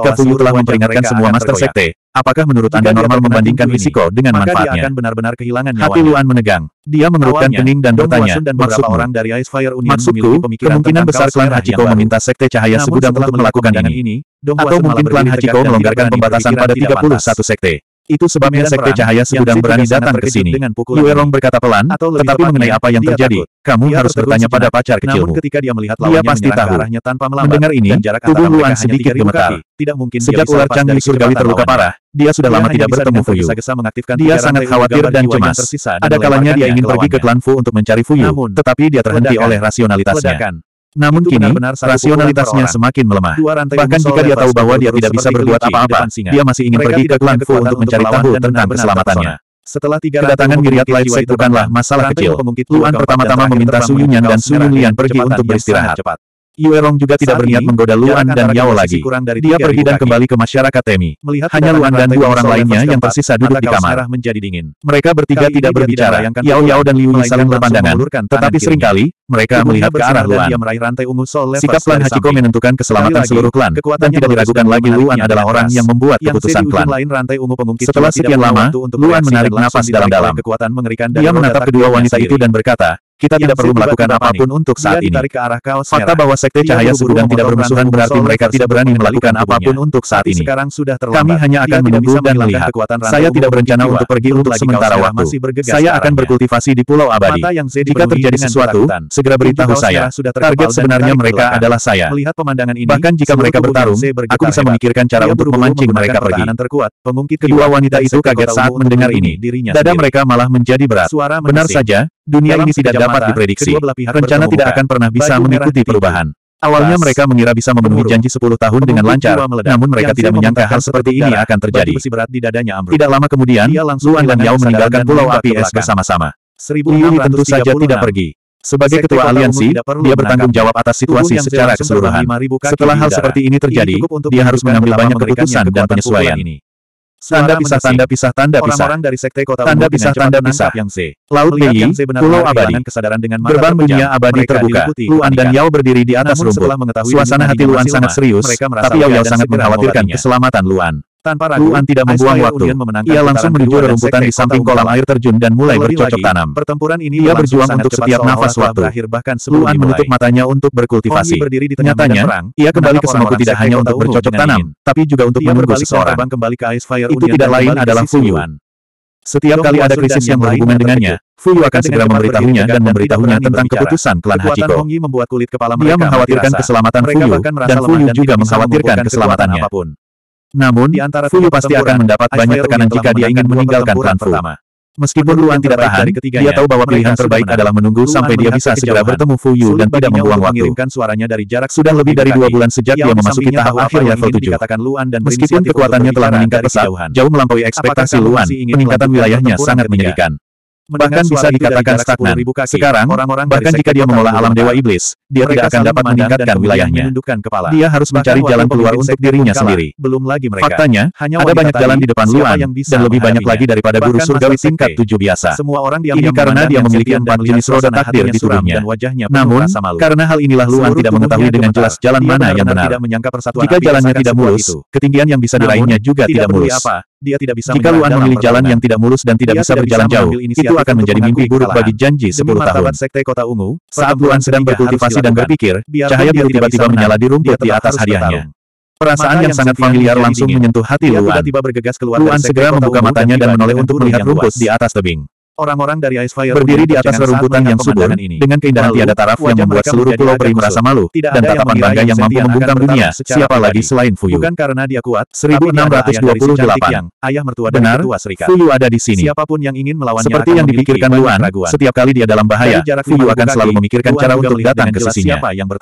Jika Fuyu telah memperingatkan semua Master Sekte, apakah menurut Anda normal membandingkan risiko dengan maka dia manfaatnya? akan benar-benar kehilangan Hati nyawanya. Luan menegang. Dia mengerutkan Awalnya, kening dan Dong bertanya, Hwasun dan beberapa maksudmu? orang dari Ice Fire Union Maksudku, memiliki pemikiran kemungkinan tentang besar kaos klan merah Hachiko yang baru. meminta Sekte Cahaya Namun Segudang setelah untuk melakukan melakukan ini, ini. Dong Atau Hwasun mungkin malah klan berdiri Hachiko tegak dan melonggarkan tidak berani pembatasan berpikiran pada tidak tiga puluh pantas. satu sekte. Itu sebabnya Di medan Sekte perang, Cahaya Yang Segudang Zi berani juga sangat datang ke terkejut sini. dengan pukulan Yue ini. Rong berkata pelan, Atau lebih tetapi mengenai tepatnya, apa yang dia terjadi, takut. kamu Dia harus tertegun bertanya pada sejenak. pacar Namun kecilmu. ketika dia melihat Dia lawannya pasti menyerang ke tahu. arahnya tanpa melambat, Mendengar ini, dan jarak tubuh antara Luan mereka hanya sedikit tiga ribu gemetar. kaki, tidak mungkin dia Sejak bisa ular lepas Changi dari surgawi kecepatan terluka lawannya. parah, dia sudah Dia lama hanya tidak bisa bertemu dengan Fuyu. tergesa-gesa mengaktifkan Dia tiga sangat rantai khawatir gambar dan jiwa yang cemas. tersisa dan Ada kalanya dia melemparkannya ingin ke pergi ke lawannya. klan Fu untuk mencari Fuyu, Namun, tetapi dia terhenti ledakan, oleh rasionalitasnya. ledakan. Namun Itu kini, benar-benar satu rasionalitasnya pukulan per semakin melemah. Dua rantai Bahkan unsur jika dia level tahu bahwa dia berturut tidak bisa seperti berbuat kelinci di apa-apa, depan singa. dia masih ingin Mereka pergi ke tidak klan punya Fu kekuatan untuk untuk mencari melawan tahu dan tentang benar-benar keselamatannya. terpesona. Setelah tiga Kedatangan rantai Myriad pengungkit Light jiwa Sect itu bukanlah terbang, masalah rantai kecil. pengungkit jiwa Luan keempat dan pertama-tama terakhir meminta terbang Su Yunyan menuju dan kaos Su merah Yunlian dengan pergi kecepatan untuk yang beristirahat. sangat cepat. Yue Rong juga tidak Saat berniat ini, menggoda Luan jarak dan antara Yao dua lagi. sisi kurang dari Dia tiga pergi ribu dan kaki. kembali ke masyarakat Temi. Melihat Hanya kedatangan Luan dan rantai dua unsur orang level lainnya yang keempat, tersisa duduk mata di kaos kamar. merah menjadi dingin. Mereka bertiga Kali tidak ini dia berbicara. tidak melayangkan Yao pukulan, Yao dan Liu Yi melainkan saling langsung berpandangan, mengulurkan tangan tetapi kirinya. seringkali mereka Tubuhnya melihat ke arah bersinar dan Luan. dia meraih rantai ungu Soul Levers Sikap klan dari Hachiko samping. menentukan keselamatan Sekali lagi, seluruh klan, dan kekuatannya tidak meletus diragukan dan lagi Luan menariknya adalah dengan orang keras. yang membuat Yang keputusan di ujung klan. lain rantai ungu pengungkit Setelah jiwa tidak sekian punya lama, waktu untuk Luan bereaksi menarik dan langsung napas ditarik oleh dalam-dalam. kekuatan mengerikan dari Dia roda menatap kedua takdirnya wanita itu sendiri. dan berkata, kita tidak perlu melakukan apapun untuk saat ini. Fakta bahwa Sekte Cahaya Segudang tidak bermusuhan berarti mereka tidak berani melakukan apapun untuk saat ini. Kami hanya akan menunggu dan melihat. Saya tidak berencana untuk pergi untuk sementara waktu. Saya akan berkultivasi di Pulau Abadi. Jika terjadi sesuatu, segera beritahu saya. Target sebenarnya mereka adalah saya. Bahkan jika mereka bertarung, aku bisa memikirkan cara untuk memancing mereka pergi. Kedua wanita itu kaget saat mendengar ini. Dada mereka malah menjadi berat. Benar saja, dunia ini tidak dapat diprediksi. Rencana tidak akan pernah bisa mengikuti perubahan. Awalnya mereka mengira bisa memenuhi janji sepuluh tahun dengan lancar, namun mereka tidak menyangka hal seperti ini akan terjadi. Tidak lama kemudian, Luan dan Yao meninggalkan Pulau Api Es bersama-sama. Liu tentu saja tidak pergi. Sebagai ketua aliansi, dia bertanggung jawab atas situasi secara keseluruhan. Setelah hal seperti ini terjadi, dia harus mengambil banyak keputusan dan penyesuaian. Tanda pisah, tanda pisah, tanda pisah. Tanda pisah, tanda pisah. Laut Beyi, Pulau Abadi. Gerbang dunia abadi terbuka. Luan dan Yao berdiri di atas rumput. Suasana hati Luan sangat serius, tapi Yao Yao sangat mengkhawatirkan keselamatan Luan. Tanpa ragu, Luan tidak membuang waktu. Ia langsung menuju rerumputan di samping kolam air terjun dan mulai bercocok tanam. Pertempuran ini ia berjuang untuk setiap nafas waktu. Luan menutup matanya untuk berkultivasi. Nyatanya, ia kembali ke Semoku tidak hanya untuk bercocok tanam, tapi juga untuk menunggu seseorang. Itu tidak lain adalah Fu Yu. Setiap kali ada krisis yang berhubungan dengannya, Fu Yu akan segera memberitahunya dan memberitahunya tentang keputusan klan Hachiko. Dia mengkhawatirkan keselamatan Fu Yu, dan Fu Yu juga mengkhawatirkan keselamatannya. Namun, Fu Yu pasti akan mendapat banyak tekanan jika dia ingin meninggalkan klan Fu. Meskipun Luan tidak tahan, dia tahu bahwa pilihan terbaik adalah menunggu sampai dia bisa segera bertemu Fu Yu dan tidak membuang waktu. Sudah lebih dari dua bulan sejak dia memasuki tahap akhir level tujuh. Meskipun kekuatannya telah meningkat pesat, jauh melampaui ekspektasi Luan, peningkatan wilayahnya sangat menyedihkan. Bahkan bisa dikatakan stagnan. Sekarang, bahkan jika dia mengolah alam Dewa Iblis, dia tidak akan dapat meningkatkan wilayahnya. Dia harus mencari jalan keluar untuk dirinya sendiri. Faktanya, ada banyak jalan di depan Luan, dan lebih banyak lagi daripada guru surgawi tingkat tujuh biasa. Ini karena dia memiliki empat jenis roda takdir di tubuhnya. Namun, karena hal inilah Luan tidak mengetahui dengan jelas jalan mana yang benar. Jika jalannya tidak mulus, ketinggian yang bisa diraihnya juga tidak mulus. Jika Luan memilih jalan yang tidak mulus dan tidak bisa berjalan jauh, itu akan menjadi mimpi buruk bagi janji sepuluh tahun. Saat Luan sedang berkultivasi dan berpikir, cahaya biru tiba-tiba menyala di rumput di atas hadiahnya. Perasaan yang sangat familiar langsung menyentuh hati Luan. Luan segera membuka matanya dan menoleh untuk melihat rumput di atas tebing. Orang-orang dari Ice Fire berdiri di atas rerumputan yang subur, dengan keindahan tiada taraf yang membuat seluruh pulau peri merasa malu, dan tatapan bangga yang mampu membungkam dunia, siapa lagi selain Fu Yu. seribu enam ratus dua puluh delapan. Benar, Fu Yu ada di sini. Seperti yang dipikirkan Luan, setiap kali dia dalam bahaya, Fu Yu akan selalu memikirkan cara untuk datang ke sisinya.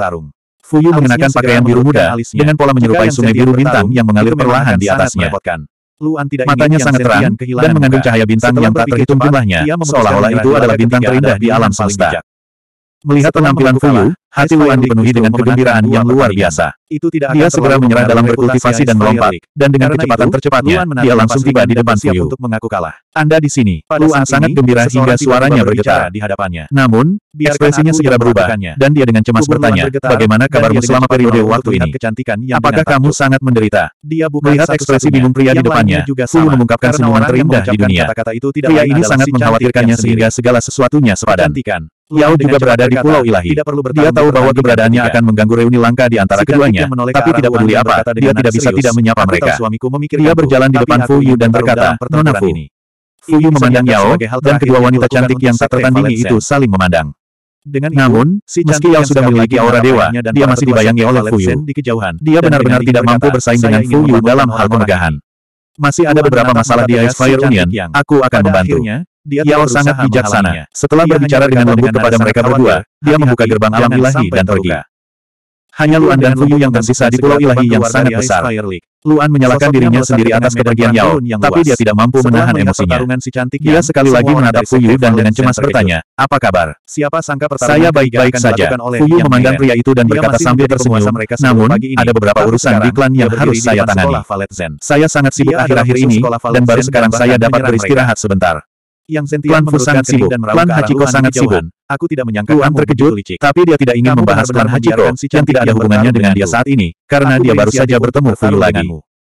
Fu Yu mengenakan pakaian biru muda, dengan pola menyerupai sungai biru bintang yang mengalir perlahan di atasnya. Matanya sangat terang, dan mengandung cahaya bintang yang tak terhitung jumlahnya, seolah-olah itu adalah bintang terindah di alam semesta. Melihat penampilan Fu Yu, hati Luan dipenuhi dengan kegembiraan yang luar biasa. Dia segera menyerah dalam berkultivasi dan melompat, dan dengan kecepatan tercepatnya, dia langsung tiba di depan Fu Yu. Anda di sini. Luan sangat gembira hingga suaranya bergetar. Namun, ekspresinya segera berubah, dan dia dengan cemas bertanya, bagaimana kabarmu selama periode waktu ini? Apakah kamu sangat menderita? Melihat ekspresi bingung pria di depannya, Fu Yu mengungkapkan senyuman terindah di dunia. Pria ini sangat mengkhawatirkannya sehingga segala sesuatunya sepadan. Yao juga berada di Pulau Ilahi. Dia tahu bahwa keberadaannya akan mengganggu reuni langka di antara keduanya, tapi tidak peduli apa, dia tidak bisa tidak menyapa mereka. Dia berjalan di depan Fu Yu dan berkata, Nona Fu. Fu Yu memandang Yao, dan kedua wanita cantik yang tak tertandingi itu saling memandang. Namun, meski Yao sudah memiliki aura dewa, dia masih dibayangi oleh Fu Yu. Dia benar-benar tidak mampu bersaing dengan Fu Yu dalam hal kemegahan. Masih ada beberapa masalah di Ice Fire Union, aku akan membantu. Yao sangat bijaksana. Setelah berbicara dengan lembut kepada mereka berdua, dia membuka gerbang alam ilahi dan pergi. Hanya Luan dan Fu Yu yang tersisa di Pulau Ilahi yang sangat besar. Luan menyalahkan dirinya sendiri atas kepergian Yao, tapi dia tidak mampu menahan emosinya. Dia sekali lagi menatap Fu Yu dan dengan cemas bertanya, apa kabar? Saya baik-baik saja. Fu Yu memandang pria itu dan berkata sambil tersenyum, namun, ada beberapa urusan di klan yang harus saya tangani. Saya sangat sibuk akhir-akhir ini, dan baru sekarang saya dapat beristirahat sebentar. Klan Fu sangat sibuk, klan Hachiko sangat sibuk. Luan terkejut, tapi dia tidak ingin membahas klan Hachiko, yang tidak ada hubungannya dengan dia saat ini, karena dia baru saja bertemu Fu Yu lagi.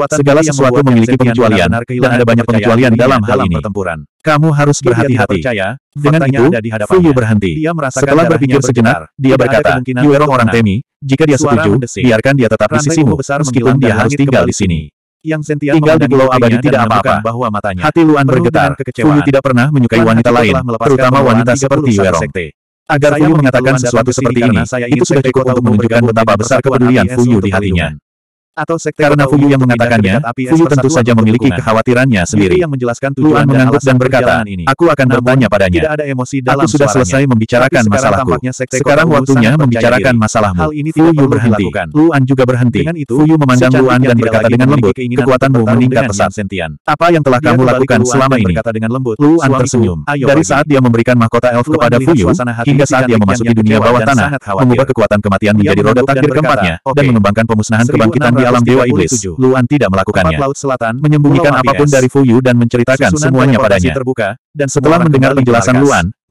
Kekuatan Segala yang sesuatu membuat memiliki Sentian pengecualian, benar-benar dan kehilangan ada banyak kepercayaan pengecualian dirinya dalam hal ini. pertempuran. Kamu harus Dia tidak berhati-hati. percaya, Dengan faktanya itu, ada di hadapannya. Fuyu berhenti. Dia merasakan Setelah darahnya berpikir sejenak, bergetar. dia Tidak ada berkata, kemungkinan Yuero untuk orang menang. Temi, jika dia Suara setuju, mendesing. biarkan dia tetap di Rantai sisimu, ungu besar meskipun menghilang dia dan harus langit tinggal kembali di sini. Yang Sentian Tinggal di memandangi pulau putrinya abadi dan tidak menemukan apa-apa. bahwa matanya Hati Luan penuh bergetar. dengan kekecewaan. Fuyu tidak pernah menyukai Tuan wanita Hati lain, telah melepaskan terutama pengeluaran wanita tiga seperti puluh satu Yuerong. sekte. Agar Saya Fuyu meminta mengatakan Luan datang sesuatu ke sini seperti karena ini, saya ingin itu sudah sekte cukup kota untuk umum menunjukkan bergabung betapa dengan besar persatuan kepedulian A B S Fuyu untuk di hatinya. perlindungan. Atau sekte Karena kota Fuyu umum yang untuk pindah ke mengatakannya, dekat A B S Fuyu tentu persatuan saja untuk memiliki dukungan. kekhawatirannya sendiri. Yuri yang menjelaskan Luan tujuan dan mengangguk alasan dan berkata, perjalanan ini. aku akan Namun, bertanya padanya. tidak ada emosi dalam Aku sudah suaranya. selesai membicarakan Tapi sekarang masalahku. tampaknya sekte kota Sekarang umum waktunya sangat percaya membicarakan diri. masalahmu. Hal ini tidak Fuyu perlu berhenti. dilakukan. Luan juga berhenti. Dengan itu, Fuyu memandang secantik Luan yang dan tidak berkata lagi dengan memiliki lembut, keinginan kekuatanmu untuk bertarung meningkat dengan pesat. Yan Sentian. Apa yang telah Dia kamu kembali ke lakukan Luan selama dan ini? berkata dengan lembut, Luan "Suamiku, tersenyum. ayo Dari pergi." saat dia memberikan mahkota elf Luan kepada melihat Fuyu, suasana hati hingga si saat dia cantik memasuki yang dunia kecewa bawah dan tanah, sangat khawatir. mengubah kekuatan kematian Dia menjadi roda mengangguk dan takdir berkata, keempatnya, "Oke." dan mengembangkan pemusnahan kebangkitan di alam Dewa Iblis. seribu enam ratus tiga puluh tujuh. Luan tidak Empat melakukannya. Laut Selatan, Menyembunyikan Pulau apapun A B S. dari Fuyu dan menceritakan Susunan semuanya teleportasi padanya. terbuka, dan Setelah semua orang mendengar kembali ke penjelasan markas. Luan,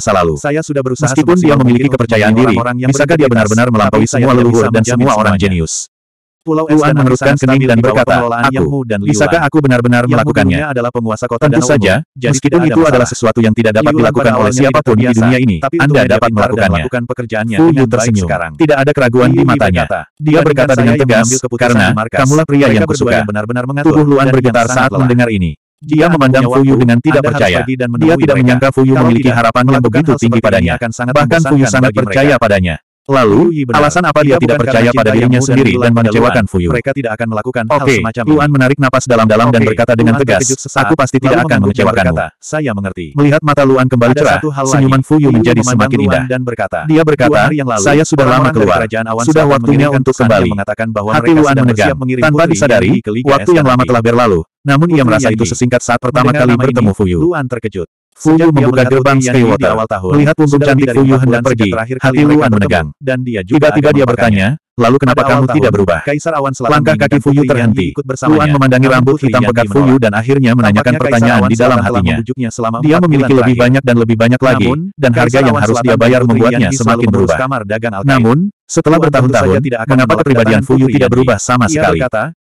masa lalu. Saya sudah berusaha Meskipun dia memiliki kepercayaan diri, bisakah dia benar-benar melampaui semua leluhur dan semua orang jenius? Pulau Luan mengerutkan kening dan berkata, aku, bisakah aku benar-benar melakukannya? adalah penguasa kota Tentu Danau saja, Ungu, meskipun itu adalah sesuatu yang tidak dapat dilakukan oleh siapapun di dunia ini, Anda dapat melakukannya. Fu Yu tersenyum. Tidak ada keraguan di matanya. Dia berkata dengan tegas, karena kamulah pria yang kusuka. Tubuh Luan bergetar saat mendengar ini. Dia memandang Fu Yu dengan tidak percaya. Dia tidak menyangka Fu Yu memiliki harapan yang begitu tinggi padanya. Bahkan Fu Yu sangat percaya padanya. Lalu, alasan apa dia tidak percaya pada dirinya sendiri dan mengecewakan Fu Yu? Mereka tidak akan melakukan hal Oke, semacam Luan ini. menarik napas dalam-dalam dan Oke, berkata dengan Luan tegas, terkejut sesaat, aku pasti tidak lalu akan mengangguk dan mengecewakanmu. berkata, saya mengerti. Melihat mata Luan kembali Ada cerah, satu hal senyuman lagi. Fu Yu Fu Yu menjadi memandang semakin Luan indah. dan berkata, Dia berkata, "Dua hari yang lalu, saya sudah lama orang-orang dari keluar. kerajaan awan Sudah selatan waktunya mengirimkan untuk pesan kembali. yang mengatakan bahwa Hati mereka Luan sedang menegang. bersiap mengirim Tanpa putri disadari, Yan Yi ke Liga waktu Es yang lama nanti. telah berlalu. Namun ia Putri merasa Yan itu Yi. sesingkat saat pertama Mendengar kali nama bertemu ini, Fu Yu. Luan terkejut. Fu Yu Sejak dia membuka melihat gerbang Putri Yan Yi di Skywater. awal tahun, Melihat punggung sudah cantik lebih Fu dari Yu empat hendak bulan pergi. sejak terakhir kali Hati mereka Luan bertemu, menegang. dan dia juga Tiba-tiba agak dia melupakannya. bertanya, lalu kenapa Pada kamu awal tidak tahun, berubah? Kaisar Awan Selatan Langkah kaki menginginkan Fu Yu Putri Yan Yi terhenti. ikut bersamanya. Luan memandangi Namun rambut Putri hitam Yan Yi pekat Fu Yu menolak. dan akhirnya menanyakan Tampaknya Kaisar pertanyaan Awan di dalam Selatan telah hatinya. membujuknya selama Dia empat memiliki bulan lebih terakhir. banyak dan lebih banyak lagi, Namun, dan harga Kaisar yang Awan harus dia Selatan bayar dan Putri membuatnya Yan Yi selalu semakin mengurus berubah. kamar dagang Al-Qaeda. Namun, setelah Luan tentu bertahun-tahun, saja tidak akan mengapa menolak kepribadian kedatangan Fu Yu Putri tidak Yan Yi. berubah sama Ia sekali? berkata,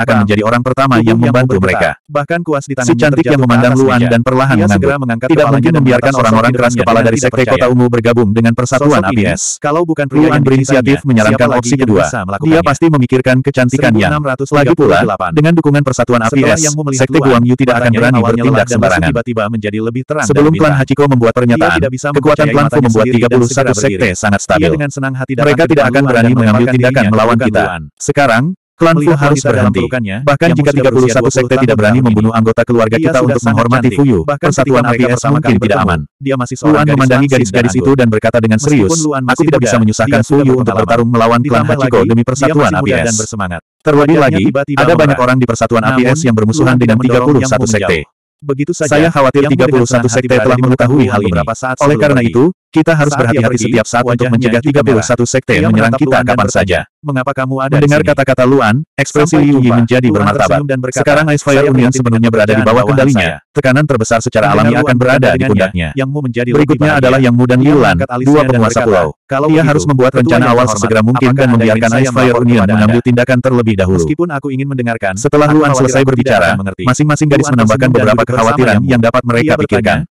akan menjadi orang pertama yang membantu mereka. Bahkan kuas di Si cantik yang memandang Luan dan perlahan mengangguk. Tidak mungkin membiarkan orang-orang keras kepala dari sekte kota ungu bergabung dengan persatuan A P S. Kalau bukan pria Luan yang berinisiatif dicintainya, menyarankan siapa opsi lagi yang kedua. bisa melakukannya? Dia pasti memikirkan kecantikan yang. Lagi pula, dengan dukungan persatuan A P Setelah S, yang melihat sekte Luan, Guang Yu tidak akan matanya berani yang awalnya bertindak lelah dan lesu sembarangan. tiba-tiba menjadi lebih terang Sebelum dan klan bintang. Hachiko membuat pernyataan, Dia tidak bisa kekuatan mempercayai klan Fu matanya membuat sendiri tiga puluh dan satu segera sekte berdiri. sangat Dia stabil. dengan senang hati datang Mereka ke tidak depan akan Luan berani dan mengambil menempatkan tindakan dirinya melawan di kita. Luan. Sekarang, klan Fu Melihat harus wanita dalam berhenti. pelukannya, Bahkan yang jika sudah tiga puluh satu berusia sekte dua puluh tidak berani tahun membunuh ini. anggota keluarga Dia kita sudah untuk sangat menghormati cantik. Fuyu, Bahkan persatuan ketika A P mereka S pertama mungkin kali tidak bertemu, aman. dia masih seorang Luan gadis memandangi langsing gadis-gadis dan itu dan berkata dengan Meskipun serius, Luan aku masih tidak muda, bisa menyusahkan dia sudah Fuyu untuk berpengalaman. bertarung melawan klan Ditambah Hachiko lagi, demi dia persatuan masih A P muda S. dan bersemangat. Terlebih Wajahnya lagi, tiba-tiba ada banyak memerah. orang di persatuan A P S Namun, yang bermusuhan Luan dengan tidak tiga puluh mendorong satu Yang Mu sekte. menjauh. Begitu saja, Saya khawatir Yang Mu tiga puluh satu dengan senang hati sekte berada telah di mengetahui depan hal Luan ini. beberapa saat Oleh sebelum karena pergi. itu, kita harus Saat dia berhati-hati pergi, setiap saat untuk wajahnya mencegah juga tiga puluh satu merah. sekte Dia menyerang menatap kita Luan dan kapan bertanya, saja. "Mengapa kamu ada Mendengar di sini?" kata-kata Luan, ekspresi Sampai Liu Yi jumpa. menjadi Luan bermartabat. tersenyum dan berkata, Sekarang Ice Fire "Saya Union prihatin sepenuhnya dengan berada di pekerjaan bawah bawahan kendalinya. saya." Tekanan terbesar secara Mendengar alami Luan akan berada berkata di dengannya, pundaknya. Yang Mu menjadi lebih Berikutnya bahagia. adalah Yang Mu dan Dia Liu Lan, mengangkat alisnya dua dan penguasa berkata, pulau. "Kalau Dia begitu, harus membuat kedua rencana yang awal terhormat, sesegera mungkin apakah dan Anda membiarkan ingin saya Ice Fire melapor Union kepada mengambil Anda?" tindakan terlebih dahulu. Meskipun aku ingin mendengarkan, Setelah aku Luan khawatir selesai aku tidak berbicara, akan mengerti. masing-masing gadis Luan menambahkan tersenyum dan beberapa duduk bersama kekhawatiran Yang Mu. yang dapat mereka Dia bertanya, pikirkan.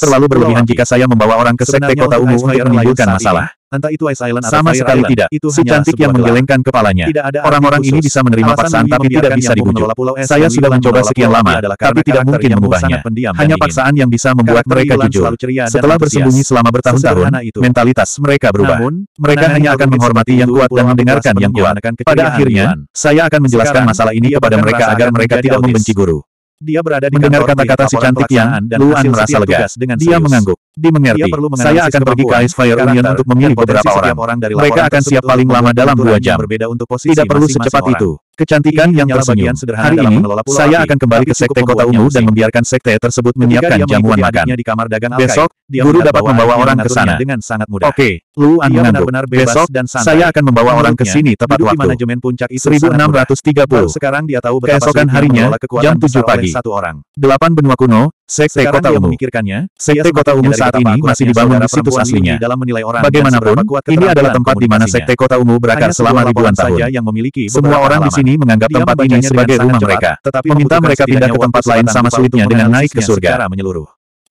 terlalu berlebihan jika saya membawa orang ke sekte kota ungu untuk menimbulkan masalah. Entah itu Ice Island atau Sama Fire sekali Island, tidak. itu Si hanyalah cantik sebuah yang gelar. menggelengkan kepalanya. Tidak ada arti Orang-orang ini khusus. bisa menerima Alasan paksaan Louis tapi tidak membiarkan bisa Yang Mu dibujuk. mengelola Pulau Es Saya dan sudah Yuan mencoba mengelola sekian Pulau lama, Api adalah tapi karena tidak karakter mungkin Yang Mu mengubahnya. sangat pendiam dan Hanya dingin. paksaan yang bisa membuat Karakter mereka Yuan jujur. selalu ceria dan Setelah antusias. bersembunyi selama bertahun-tahun, Sesederhana itu. mentalitas mereka berubah. Namun, Mereka hanya akan menghormati yang kuat dan mendengarkan yang kuat. Pada akhirnya, saya akan menjelaskan Sekarang, masalah ini dia kepada bahkan mereka merasa agar akan mereka menjadi tidak autis. membenci guru. Dia berada di Mendengar kantor kata-kata si melihat cantik laporan yang, pelaksanaan dan Luan hasil merasa setiap lega. tugas dengan Dia serius. mengangguk. Dimengerti. Dia perlu Saya menganalisis akan pergi ke kemampuan, Ice Fire Union karakter, untuk memilih dan potensi beberapa setiap orang. orang dari Mereka laporan akan tersebut siap paling untuk lama membuat dalam dua aturan yang jam. berbeda untuk posisi Tidak perlu masing-masing secepat orang. itu. Kecantikan Ini yang hanyalah tersenyum. bagian sederhana Hari dalam ini, mengelola Pulau saya Api, akan kembali tapi ke cukup sekte kota membuatnya ungu dan pusing. membiarkan sekte tersebut Ketika menyiapkan dia jamuan mengikuti makan. adiknya di kamar dagang Besok, Alkai, dia guru melihat dapat bahwa membawa adiknya orang ke mengaturnya sana. dengan sangat mudah. Oke, Luan Dia mengangguk. benar-benar bebas Besok, dan santai. saya akan membawa orang ke Menurutnya, sini tepat duduk di waktu. manajemen puncak itu seribu enam sangat ratus tiga puluh. mudah. Sekarang dia tahu betapa Keesokan sulitnya harinya, mengelola kekuatan jam tujuh besar oleh pagi. satu orang. Delapan benua kuno, sekte Sekarang kota dia ungu. memikirkannya, Sekte dia kota semakin ungu menyadari saat betapa ini masih akuratnya dibangun saudara di situs perempuan aslinya. Lee dalam menilai orang dan Bagaimanapun, seberapa kuat ini adalah keterampilan tempat di mana komunikasinya. sekte kota ungu berakar Hanya selama sebuah ribuan laporan tahun. saja yang memiliki Semua beberapa orang di halaman. sini menganggap Dia tempat ini membacanya sebagai dengan rumah sangat mereka. cepat, tetapi Meminta membutuhkan mereka pindah setidaknya ke tempat waktu lain selatan sama bupati sulitnya untuk dengan naik ke menganalisisnya surga. secara menyeluruh.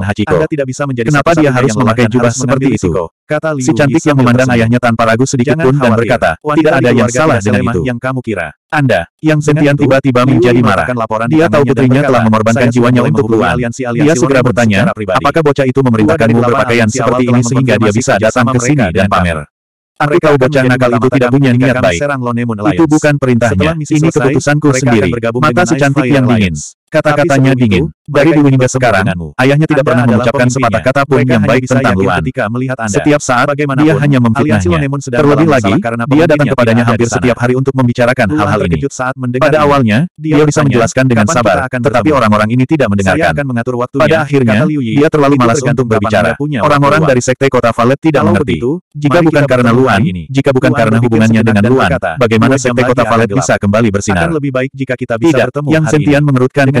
Tuan Hachiko. Anda tidak bisa menjadi Kenapa dia satu-satunya harus yang memakai lemah dan jubah harus seperti mengambil itu? risiko, kata Liu Si Yi cantik yang sambil memandang tersenyum. ayahnya tanpa ragu sedikit Jangan pun dan khawatir, berkata, wanita tidak di ada yang keluarga salah tidak dengan selemah itu. yang kamu kira. Anda, yang Dengan Zentian itu, tiba-tiba Liu Yi menjadi marah. meletakkan laporan di Dia tahu tangannya dan putrinya telah berkata, mengorbankan "Saya jiwanya sudah untuk menghubungi Luan." aliansi-aliansi Dia segera Lonemon bertanya, secara pribadi. apakah bocah itu Dua memerintahkanmu dari delapan berpakaian aliansi seperti awal ini telah sehingga dia mengkonfirmasi bisa datang kerjasama ke sini mereka dan dengan pamer? kami. Aku tahu bocah nakal itu tidak punya niat baik. Itu bukan perintahnya, Setelah misi ini selesai, keputusanku mereka sendiri. akan bergabung Mata dengan si cantik Ice yang Fire dingin. Alliance. Kata-katanya Tapi sebelum dingin. itu, Dari mereka dulu ikut hingga bertemu sekarang, denganmu. ayahnya tidak Anda pernah adalah mengucapkan pemimpinnya. sepatah kata pun Mereka yang hanya baik bisa tentang yakin Luan. ketika melihat Anda. Setiap saat, Bagaimanapun, dia hanya aliansi memfitnahnya. Lonemon sedang Terlebih dalam lagi, masalah karena dia datang pemimpinnya kepadanya tidak ada hampir di sana. setiap hari untuk membicarakan Luan hal-hal ini. terkejut saat mendengar Pada ini. awalnya, Dia dia bisa bertanya, menjelaskan dengan "Kapan sabar, kita akan tetapi bertemu?" orang-orang ini tidak Saya mendengarkan. akan mengatur waktunya, Pada akhirnya, kata Liu Yi. dia terlalu Itu malas tergantung untuk kapan berbicara. Anda punya waktu Orang-orang luang. dari sekte kota Valet tidak Kalau mengerti. begitu, Jika mari bukan kita karena bertemu Luan, hari ini. jika bukan Luan karena berpikir hubungannya sejenak dengan dan Luan, berkata, bagaimana "Dua jam sekte lagi kota akan Valet gelap. bisa kembali bersinar?" Akan lebih baik jika kita bisa Tidak, bertemu yang hari Zentian ini. mengerutkan Dengan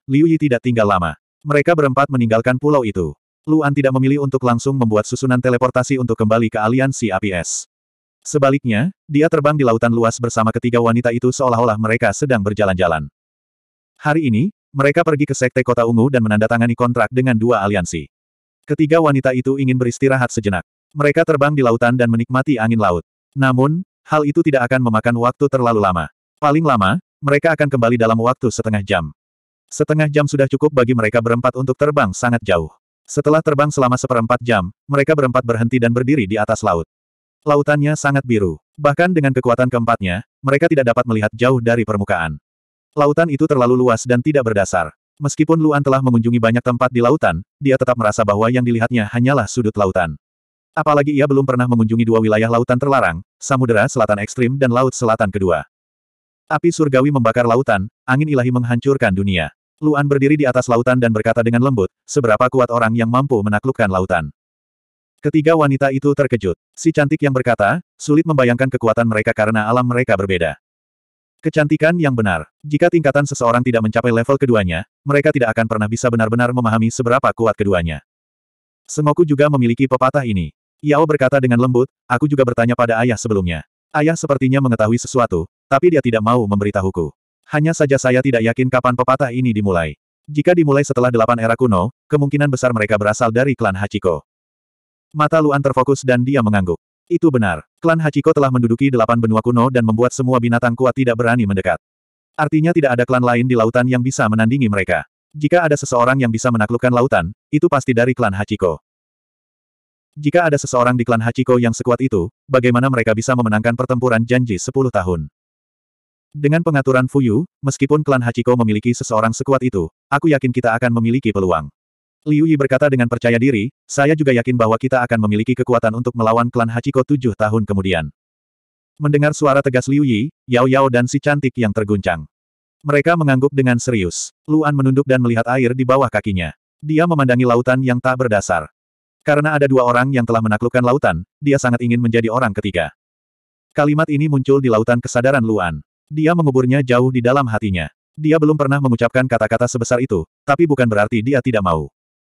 Liu Yi tidak tinggal lama. Mereka berempat meninggalkan pulau itu. Luan tidak memilih untuk langsung membuat susunan teleportasi untuk kembali ke aliansi A P S. Sebaliknya, dia terbang di lautan luas bersama ketiga wanita itu seolah-olah mereka sedang berjalan-jalan. Hari ini, mereka pergi ke Sekte Kota Ungu dan menandatangani kontrak dengan dua aliansi. Ketiga wanita itu ingin beristirahat sejenak. Mereka terbang di lautan dan menikmati angin laut. Namun, hal itu tidak akan memakan waktu terlalu lama. Paling lama, mereka akan kembali dalam waktu setengah jam. Setengah jam sudah cukup bagi mereka berempat untuk terbang sangat jauh. Setelah terbang selama seperempat jam, mereka berempat berhenti dan berdiri di atas laut. Lautannya sangat biru. Bahkan dengan kekuatan keempatnya, mereka tidak dapat melihat jauh dari permukaan. Lautan itu terlalu luas dan tidak berdasar. Meskipun Luan telah mengunjungi banyak tempat di lautan, dia tetap merasa bahwa yang dilihatnya hanyalah sudut lautan. Apalagi ia belum pernah mengunjungi dua wilayah lautan terlarang, Samudera Selatan Ekstrim dan Laut Selatan kedua. Api surgawi membakar lautan, angin ilahi menghancurkan dunia. Luan berdiri di atas lautan dan berkata dengan lembut, seberapa kuat orang yang mampu menaklukkan lautan. Ketiga wanita itu terkejut. Si cantik yang berkata, sulit membayangkan kekuatan mereka karena alam mereka berbeda. Kecantikan yang benar. Jika tingkatan seseorang tidak mencapai level keduanya, mereka tidak akan pernah bisa benar-benar memahami seberapa kuat keduanya. Sengoku juga memiliki pepatah ini. Yao berkata dengan lembut, aku juga bertanya pada ayah sebelumnya. Ayah sepertinya mengetahui sesuatu, tapi dia tidak mau memberitahuku. Hanya saja saya tidak yakin kapan pepatah ini dimulai. Jika dimulai setelah delapan era kuno, kemungkinan besar mereka berasal dari klan Hachiko. Mata Luan terfokus dan dia mengangguk. Itu benar. Klan Hachiko telah menduduki delapan benua kuno dan membuat semua binatang kuat tidak berani mendekat. Artinya tidak ada klan lain di lautan yang bisa menandingi mereka. Jika ada seseorang yang bisa menaklukkan lautan, itu pasti dari klan Hachiko. Jika ada seseorang di klan Hachiko yang sekuat itu, bagaimana mereka bisa memenangkan pertempuran janji sepuluh tahun? Dengan pengaturan Fuyu, meskipun klan Hachiko memiliki seseorang sekuat itu, aku yakin kita akan memiliki peluang. Liu Yi berkata dengan percaya diri, saya juga yakin bahwa kita akan memiliki kekuatan untuk melawan klan Hachiko tujuh tahun kemudian. Mendengar suara tegas Liu Yi, Yao Yao dan si cantik yang terguncang. Mereka mengangguk dengan serius. Luan menunduk dan melihat air di bawah kakinya. Dia memandangi lautan yang tak berdasar. Karena ada dua orang yang telah menaklukkan lautan, dia sangat ingin menjadi orang ketiga. Kalimat ini muncul di lautan kesadaran Luan. Dia menguburnya jauh di dalam hatinya. Dia belum pernah mengucapkan kata-kata sebesar itu, tapi bukan berarti dia tidak mau.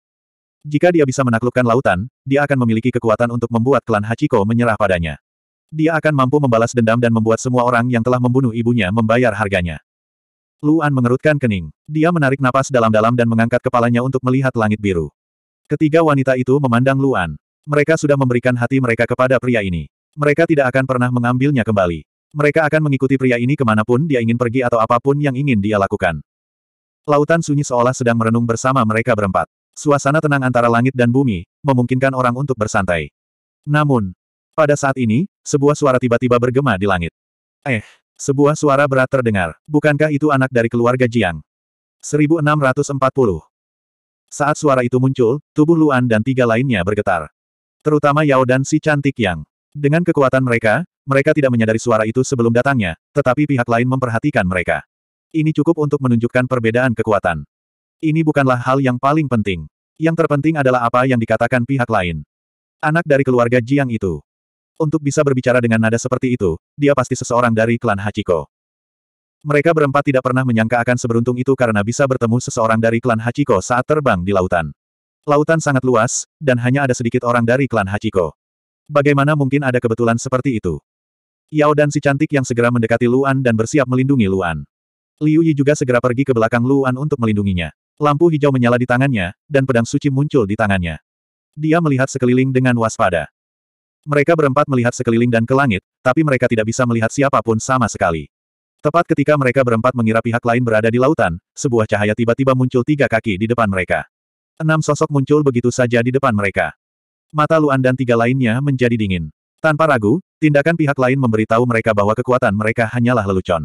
Jika dia bisa menaklukkan lautan, dia akan memiliki kekuatan untuk membuat klan Hachiko menyerah padanya. Dia akan mampu membalas dendam dan membuat semua orang yang telah membunuh ibunya membayar harganya. Luan mengerutkan kening. Dia menarik napas dalam-dalam dan mengangkat kepalanya untuk melihat langit biru. Ketiga wanita itu memandang Luan. Mereka sudah memberikan hati mereka kepada pria ini. Mereka tidak akan pernah mengambilnya kembali. Mereka akan mengikuti pria ini kemanapun dia ingin pergi atau apapun yang ingin dia lakukan. Lautan sunyi seolah sedang merenung bersama mereka berempat. Suasana tenang antara langit dan bumi, memungkinkan orang untuk bersantai. Namun, pada saat ini, sebuah suara tiba-tiba bergema di langit. Eh, sebuah suara berat terdengar. Bukankah itu anak dari keluarga Jiang? seribu enam ratus empat puluh. Saat suara itu muncul, tubuh Luan dan tiga lainnya bergetar. Terutama Yao dan si cantik Yang. Dengan kekuatan mereka, mereka tidak menyadari suara itu sebelum datangnya, tetapi pihak lain memperhatikan mereka. Ini cukup untuk menunjukkan perbedaan kekuatan. Ini bukanlah hal yang paling penting. Yang terpenting adalah apa yang dikatakan pihak lain. Anak dari keluarga Jiang itu. Untuk bisa berbicara dengan nada seperti itu, dia pasti seseorang dari klan Hachiko. Mereka berempat tidak pernah menyangka akan seberuntung itu karena bisa bertemu seseorang dari klan Hachiko saat terbang di lautan. Lautan sangat luas, dan hanya ada sedikit orang dari klan Hachiko. Bagaimana mungkin ada kebetulan seperti itu? Yao dan si cantik yang segera mendekati Luan dan bersiap melindungi Luan. Liu Yi juga segera pergi ke belakang Luan untuk melindunginya. Lampu hijau menyala di tangannya, dan pedang suci muncul di tangannya. Dia melihat sekeliling dengan waspada. Mereka berempat melihat sekeliling dan ke langit, tapi mereka tidak bisa melihat siapapun sama sekali. Tepat ketika mereka berempat mengira pihak lain berada di lautan, sebuah cahaya tiba-tiba muncul tiga kaki di depan mereka. Enam sosok muncul begitu saja di depan mereka. Mata Luan dan tiga lainnya menjadi dingin. Tanpa ragu, tindakan pihak lain memberitahu mereka bahwa kekuatan mereka hanyalah lelucon.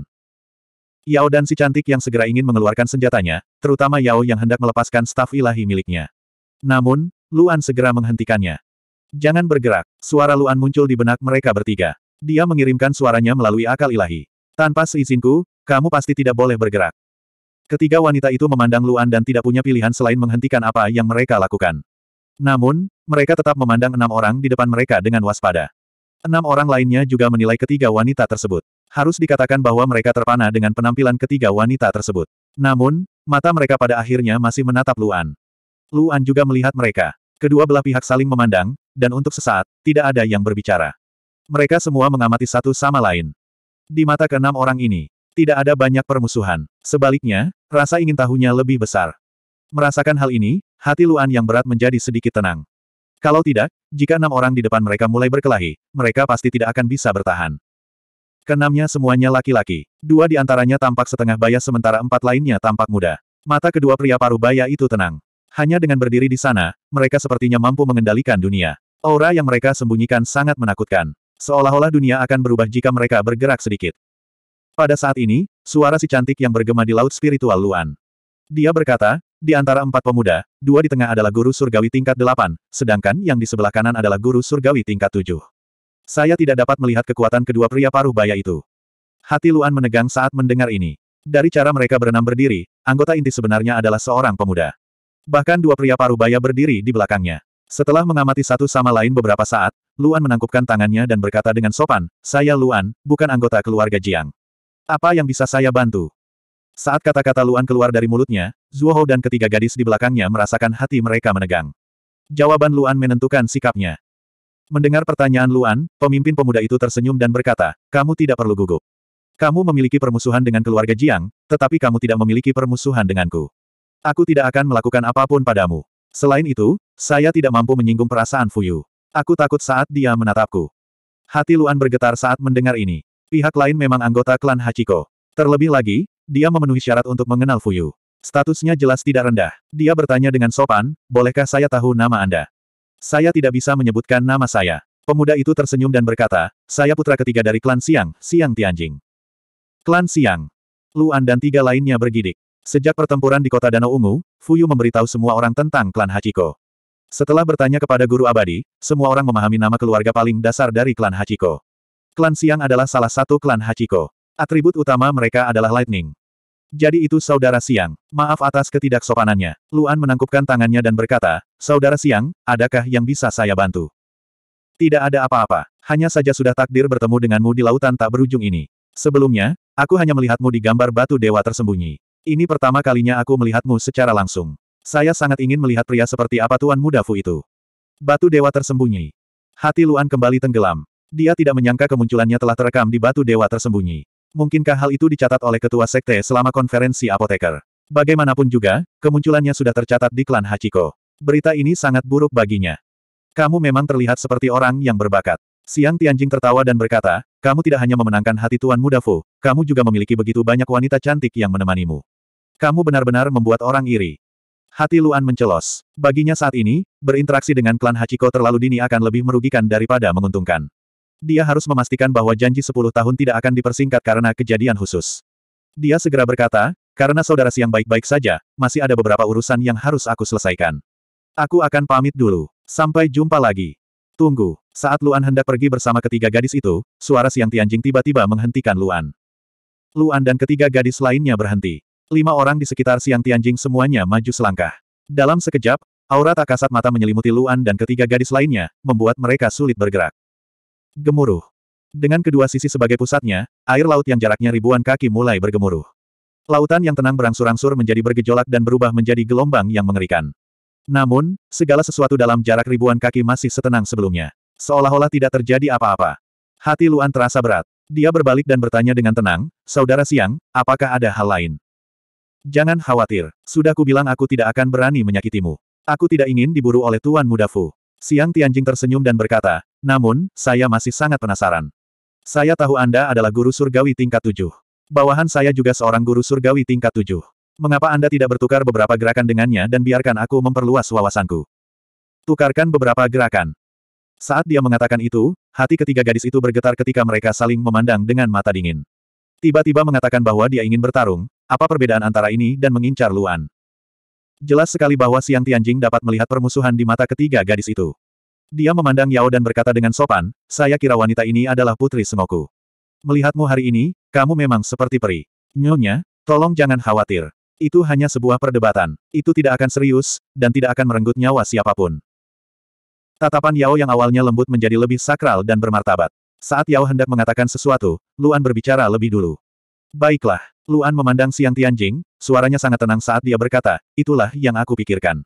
Yao dan si cantik yang segera ingin mengeluarkan senjatanya, terutama Yao yang hendak melepaskan staf ilahi miliknya. Namun, Luan segera menghentikannya. Jangan bergerak. Suara Luan muncul di benak mereka bertiga. Dia mengirimkan suaranya melalui akal ilahi. Tanpa seizinku, kamu pasti tidak boleh bergerak. Ketiga wanita itu memandang Luan dan tidak punya pilihan selain menghentikan apa yang mereka lakukan. Namun, mereka tetap memandang enam orang di depan mereka dengan waspada. Enam orang lainnya juga menilai ketiga wanita tersebut. Harus dikatakan bahwa mereka terpana dengan penampilan ketiga wanita tersebut. Namun, mata mereka pada akhirnya masih menatap Luan. Luan juga melihat mereka. Kedua belah pihak saling memandang, dan untuk sesaat, tidak ada yang berbicara. Mereka semua mengamati satu sama lain. Di mata keenam orang ini, tidak ada banyak permusuhan. Sebaliknya, rasa ingin tahunya lebih besar. Merasakan hal ini, hati Luan yang berat menjadi sedikit tenang. Kalau tidak, jika enam orang di depan mereka mulai berkelahi, mereka pasti tidak akan bisa bertahan. Keenamnya semuanya laki-laki. Dua di antaranya tampak setengah baya sementara empat lainnya tampak muda. Mata kedua pria paruh baya itu tenang. Hanya dengan berdiri di sana, mereka sepertinya mampu mengendalikan dunia. Aura yang mereka sembunyikan sangat menakutkan. Seolah-olah dunia akan berubah jika mereka bergerak sedikit. Pada saat ini, suara si cantik yang bergema di laut spiritual Luan. Dia berkata, di antara empat pemuda, dua di tengah adalah guru surgawi tingkat delapan, sedangkan yang di sebelah kanan adalah guru surgawi tingkat tujuh. Saya tidak dapat melihat kekuatan kedua pria paruh baya itu. Hati Luan menegang saat mendengar ini. Dari cara mereka berenam berdiri, anggota inti sebenarnya adalah seorang pemuda. Bahkan dua pria paruh baya berdiri di belakangnya. Setelah mengamati satu sama lain beberapa saat, Luan menangkupkan tangannya dan berkata dengan sopan, saya Luan, bukan anggota keluarga Jiang. Apa yang bisa saya bantu? Saat kata-kata Luan keluar dari mulutnya, Zuo Hou dan ketiga gadis di belakangnya merasakan hati mereka menegang. Jawaban Luan menentukan sikapnya. Mendengar pertanyaan Luan, pemimpin pemuda itu tersenyum dan berkata, kamu tidak perlu gugup. Kamu memiliki permusuhan dengan keluarga Jiang, tetapi kamu tidak memiliki permusuhan denganku. Aku tidak akan melakukan apapun padamu. Selain itu, saya tidak mampu menyinggung perasaan Fuyu. Aku takut saat dia menatapku. Hati Luan bergetar saat mendengar ini. Pihak lain memang anggota klan Hachiko. Terlebih lagi, dia memenuhi syarat untuk mengenal Fuyu. Statusnya jelas tidak rendah. Dia bertanya dengan sopan, bolehkah saya tahu nama Anda? Saya tidak bisa menyebutkan nama saya. Pemuda itu tersenyum dan berkata, saya putra ketiga dari klan Xiang, Xiang Tianjing. Klan Xiang. Luan dan tiga lainnya bergidik. Sejak pertempuran di kota Danau Ungu, Fuyu memberitahu semua orang tentang klan Hachiko. Setelah bertanya kepada guru abadi, semua orang memahami nama keluarga paling dasar dari klan Hachiko. Klan Xiang adalah salah satu klan Hachiko. Atribut utama mereka adalah Lightning. Jadi itu saudara Xiang. Maaf atas ketidaksopanannya. Luan menangkupkan tangannya dan berkata, saudara Xiang, adakah yang bisa saya bantu? Tidak ada apa-apa. Hanya saja sudah takdir bertemu denganmu di lautan tak berujung ini. Sebelumnya, aku hanya melihatmu di gambar batu dewa tersembunyi. Ini pertama kalinya aku melihatmu secara langsung. Saya sangat ingin melihat pria seperti apa Tuan Muda Fu itu. Batu dewa tersembunyi. Hati Luan kembali tenggelam. Dia tidak menyangka kemunculannya telah terekam di batu dewa tersembunyi. Mungkinkah hal itu dicatat oleh ketua sekte selama konferensi apoteker? Bagaimanapun juga, kemunculannya sudah tercatat di klan Hachiko. Berita ini sangat buruk baginya. Kamu memang terlihat seperti orang yang berbakat. Xiang Tianjing tertawa dan berkata, kamu tidak hanya memenangkan hati Tuan Muda Fu, kamu juga memiliki begitu banyak wanita cantik yang menemanimu. Kamu benar-benar membuat orang iri. Hati Luan mencelos. Baginya saat ini, berinteraksi dengan klan Hachiko terlalu dini akan lebih merugikan daripada menguntungkan. Dia harus memastikan bahwa janji sepuluh tahun tidak akan dipersingkat karena kejadian khusus. Dia segera berkata, karena saudara Xiang baik-baik saja, masih ada beberapa urusan yang harus aku selesaikan. Aku akan pamit dulu. Sampai jumpa lagi. Tunggu. Saat Luan hendak pergi bersama ketiga gadis itu, suara Xiang Tianjing tiba-tiba menghentikan Luan. Luan dan ketiga gadis lainnya berhenti. Lima orang di sekitar Xiang Tianjing semuanya maju selangkah. Dalam sekejap, aura tak kasat mata menyelimuti Luan dan ketiga gadis lainnya, membuat mereka sulit bergerak. Gemuruh. Dengan kedua sisi sebagai pusatnya, air laut yang jaraknya ribuan kaki mulai bergemuruh. Lautan yang tenang berangsur-angsur menjadi bergejolak dan berubah menjadi gelombang yang mengerikan. Namun, segala sesuatu dalam jarak ribuan kaki masih setenang sebelumnya. Seolah-olah tidak terjadi apa-apa. Hati Luan terasa berat. Dia berbalik dan bertanya dengan tenang, saudara Xiang, apakah ada hal lain? Jangan khawatir. Sudah kubilang aku tidak akan berani menyakitimu. Aku tidak ingin diburu oleh Tuan Muda Fu. Xiang Tianjing tersenyum dan berkata, namun, saya masih sangat penasaran. Saya tahu Anda adalah guru surgawi tingkat tujuh. Bawahan saya juga seorang guru surgawi tingkat tujuh. Mengapa Anda tidak bertukar beberapa gerakan dengannya dan biarkan aku memperluas wawasanku? Tukarkan beberapa gerakan. Saat dia mengatakan itu, hati ketiga gadis itu bergetar ketika mereka saling memandang dengan mata dingin. Tiba-tiba mengatakan bahwa dia ingin bertarung, apa perbedaan antara ini dan mengincar Luan? Jelas sekali bahwa Xiang Tianjing dapat melihat permusuhan di mata ketiga gadis itu. Dia memandang Yao dan berkata dengan sopan, saya kira wanita ini adalah putri Sengoku. Melihatmu hari ini, kamu memang seperti peri. Nyonya, tolong jangan khawatir. Itu hanya sebuah perdebatan. Itu tidak akan serius, dan tidak akan merenggut nyawa siapapun. Tatapan Yao yang awalnya lembut menjadi lebih sakral dan bermartabat. Saat Yao hendak mengatakan sesuatu, Luan berbicara lebih dulu. Baiklah, Luan memandang Xiang Tianjing, suaranya sangat tenang saat dia berkata, itulah yang aku pikirkan.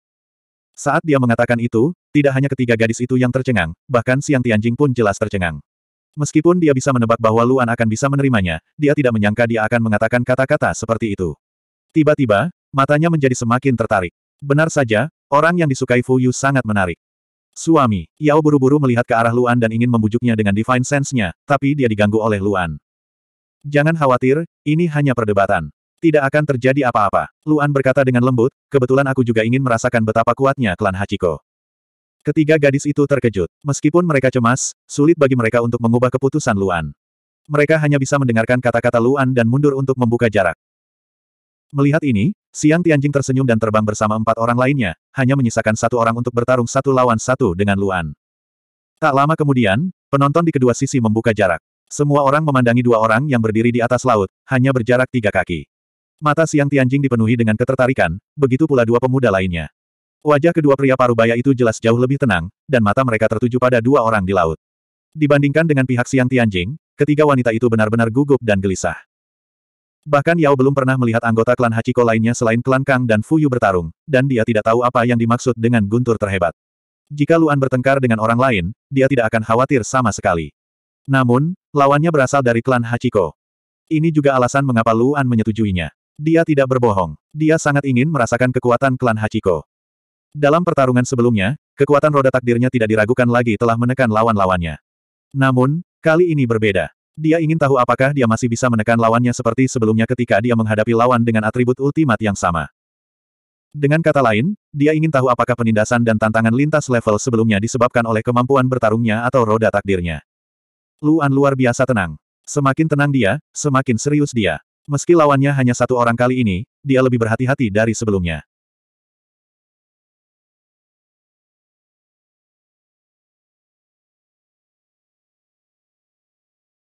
Saat dia mengatakan itu, tidak hanya ketiga gadis itu yang tercengang, bahkan Xiang Tianjing pun jelas tercengang. Meskipun dia bisa menebak bahwa Luan akan bisa menerimanya, dia tidak menyangka dia akan mengatakan kata-kata seperti itu. Tiba-tiba, matanya menjadi semakin tertarik. Benar saja, orang yang disukai Fu Yu sangat menarik. Suami, Yao buru-buru melihat ke arah Luan dan ingin membujuknya dengan Divine Sense-nya, tapi dia diganggu oleh Luan. Jangan khawatir, ini hanya perdebatan. Tidak akan terjadi apa-apa. Luan berkata dengan lembut, kebetulan aku juga ingin merasakan betapa kuatnya klan Hachiko. Ketiga gadis itu terkejut. Meskipun mereka cemas, sulit bagi mereka untuk mengubah keputusan Luan. Mereka hanya bisa mendengarkan kata-kata Luan dan mundur untuk membuka jarak. Melihat ini, Xiang Tianjing tersenyum dan terbang bersama empat orang lainnya, hanya menyisakan satu orang untuk bertarung satu lawan satu dengan Luan. Tak lama kemudian, penonton di kedua sisi membuka jarak. Semua orang memandangi dua orang yang berdiri di atas laut, hanya berjarak tiga kaki. Mata Xiang Tianjing dipenuhi dengan ketertarikan, begitu pula dua pemuda lainnya. Wajah kedua pria parubaya itu jelas jauh lebih tenang, dan mata mereka tertuju pada dua orang di laut. Dibandingkan dengan pihak Xiang Tianjing, ketiga wanita itu benar-benar gugup dan gelisah. Bahkan Yao belum pernah melihat anggota klan Hachiko lainnya selain klan Kang dan Fuyu bertarung, dan dia tidak tahu apa yang dimaksud dengan guntur terhebat. Jika Luan bertengkar dengan orang lain, dia tidak akan khawatir sama sekali. Namun, lawannya berasal dari klan Hachiko. Ini juga alasan mengapa Luan menyetujuinya. Dia tidak berbohong. Dia sangat ingin merasakan kekuatan klan Hachiko. Dalam pertarungan sebelumnya, kekuatan roda takdirnya tidak diragukan lagi telah menekan lawan-lawannya. Namun, kali ini berbeda. Dia ingin tahu apakah dia masih bisa menekan lawannya seperti sebelumnya ketika dia menghadapi lawan dengan atribut ultimat yang sama. Dengan kata lain, dia ingin tahu apakah penindasan dan tantangan lintas level sebelumnya disebabkan oleh kemampuan bertarungnya atau roda takdirnya. Luan luar biasa tenang. Semakin tenang dia, semakin serius dia. Meski lawannya hanya satu orang kali ini, dia lebih berhati-hati dari sebelumnya.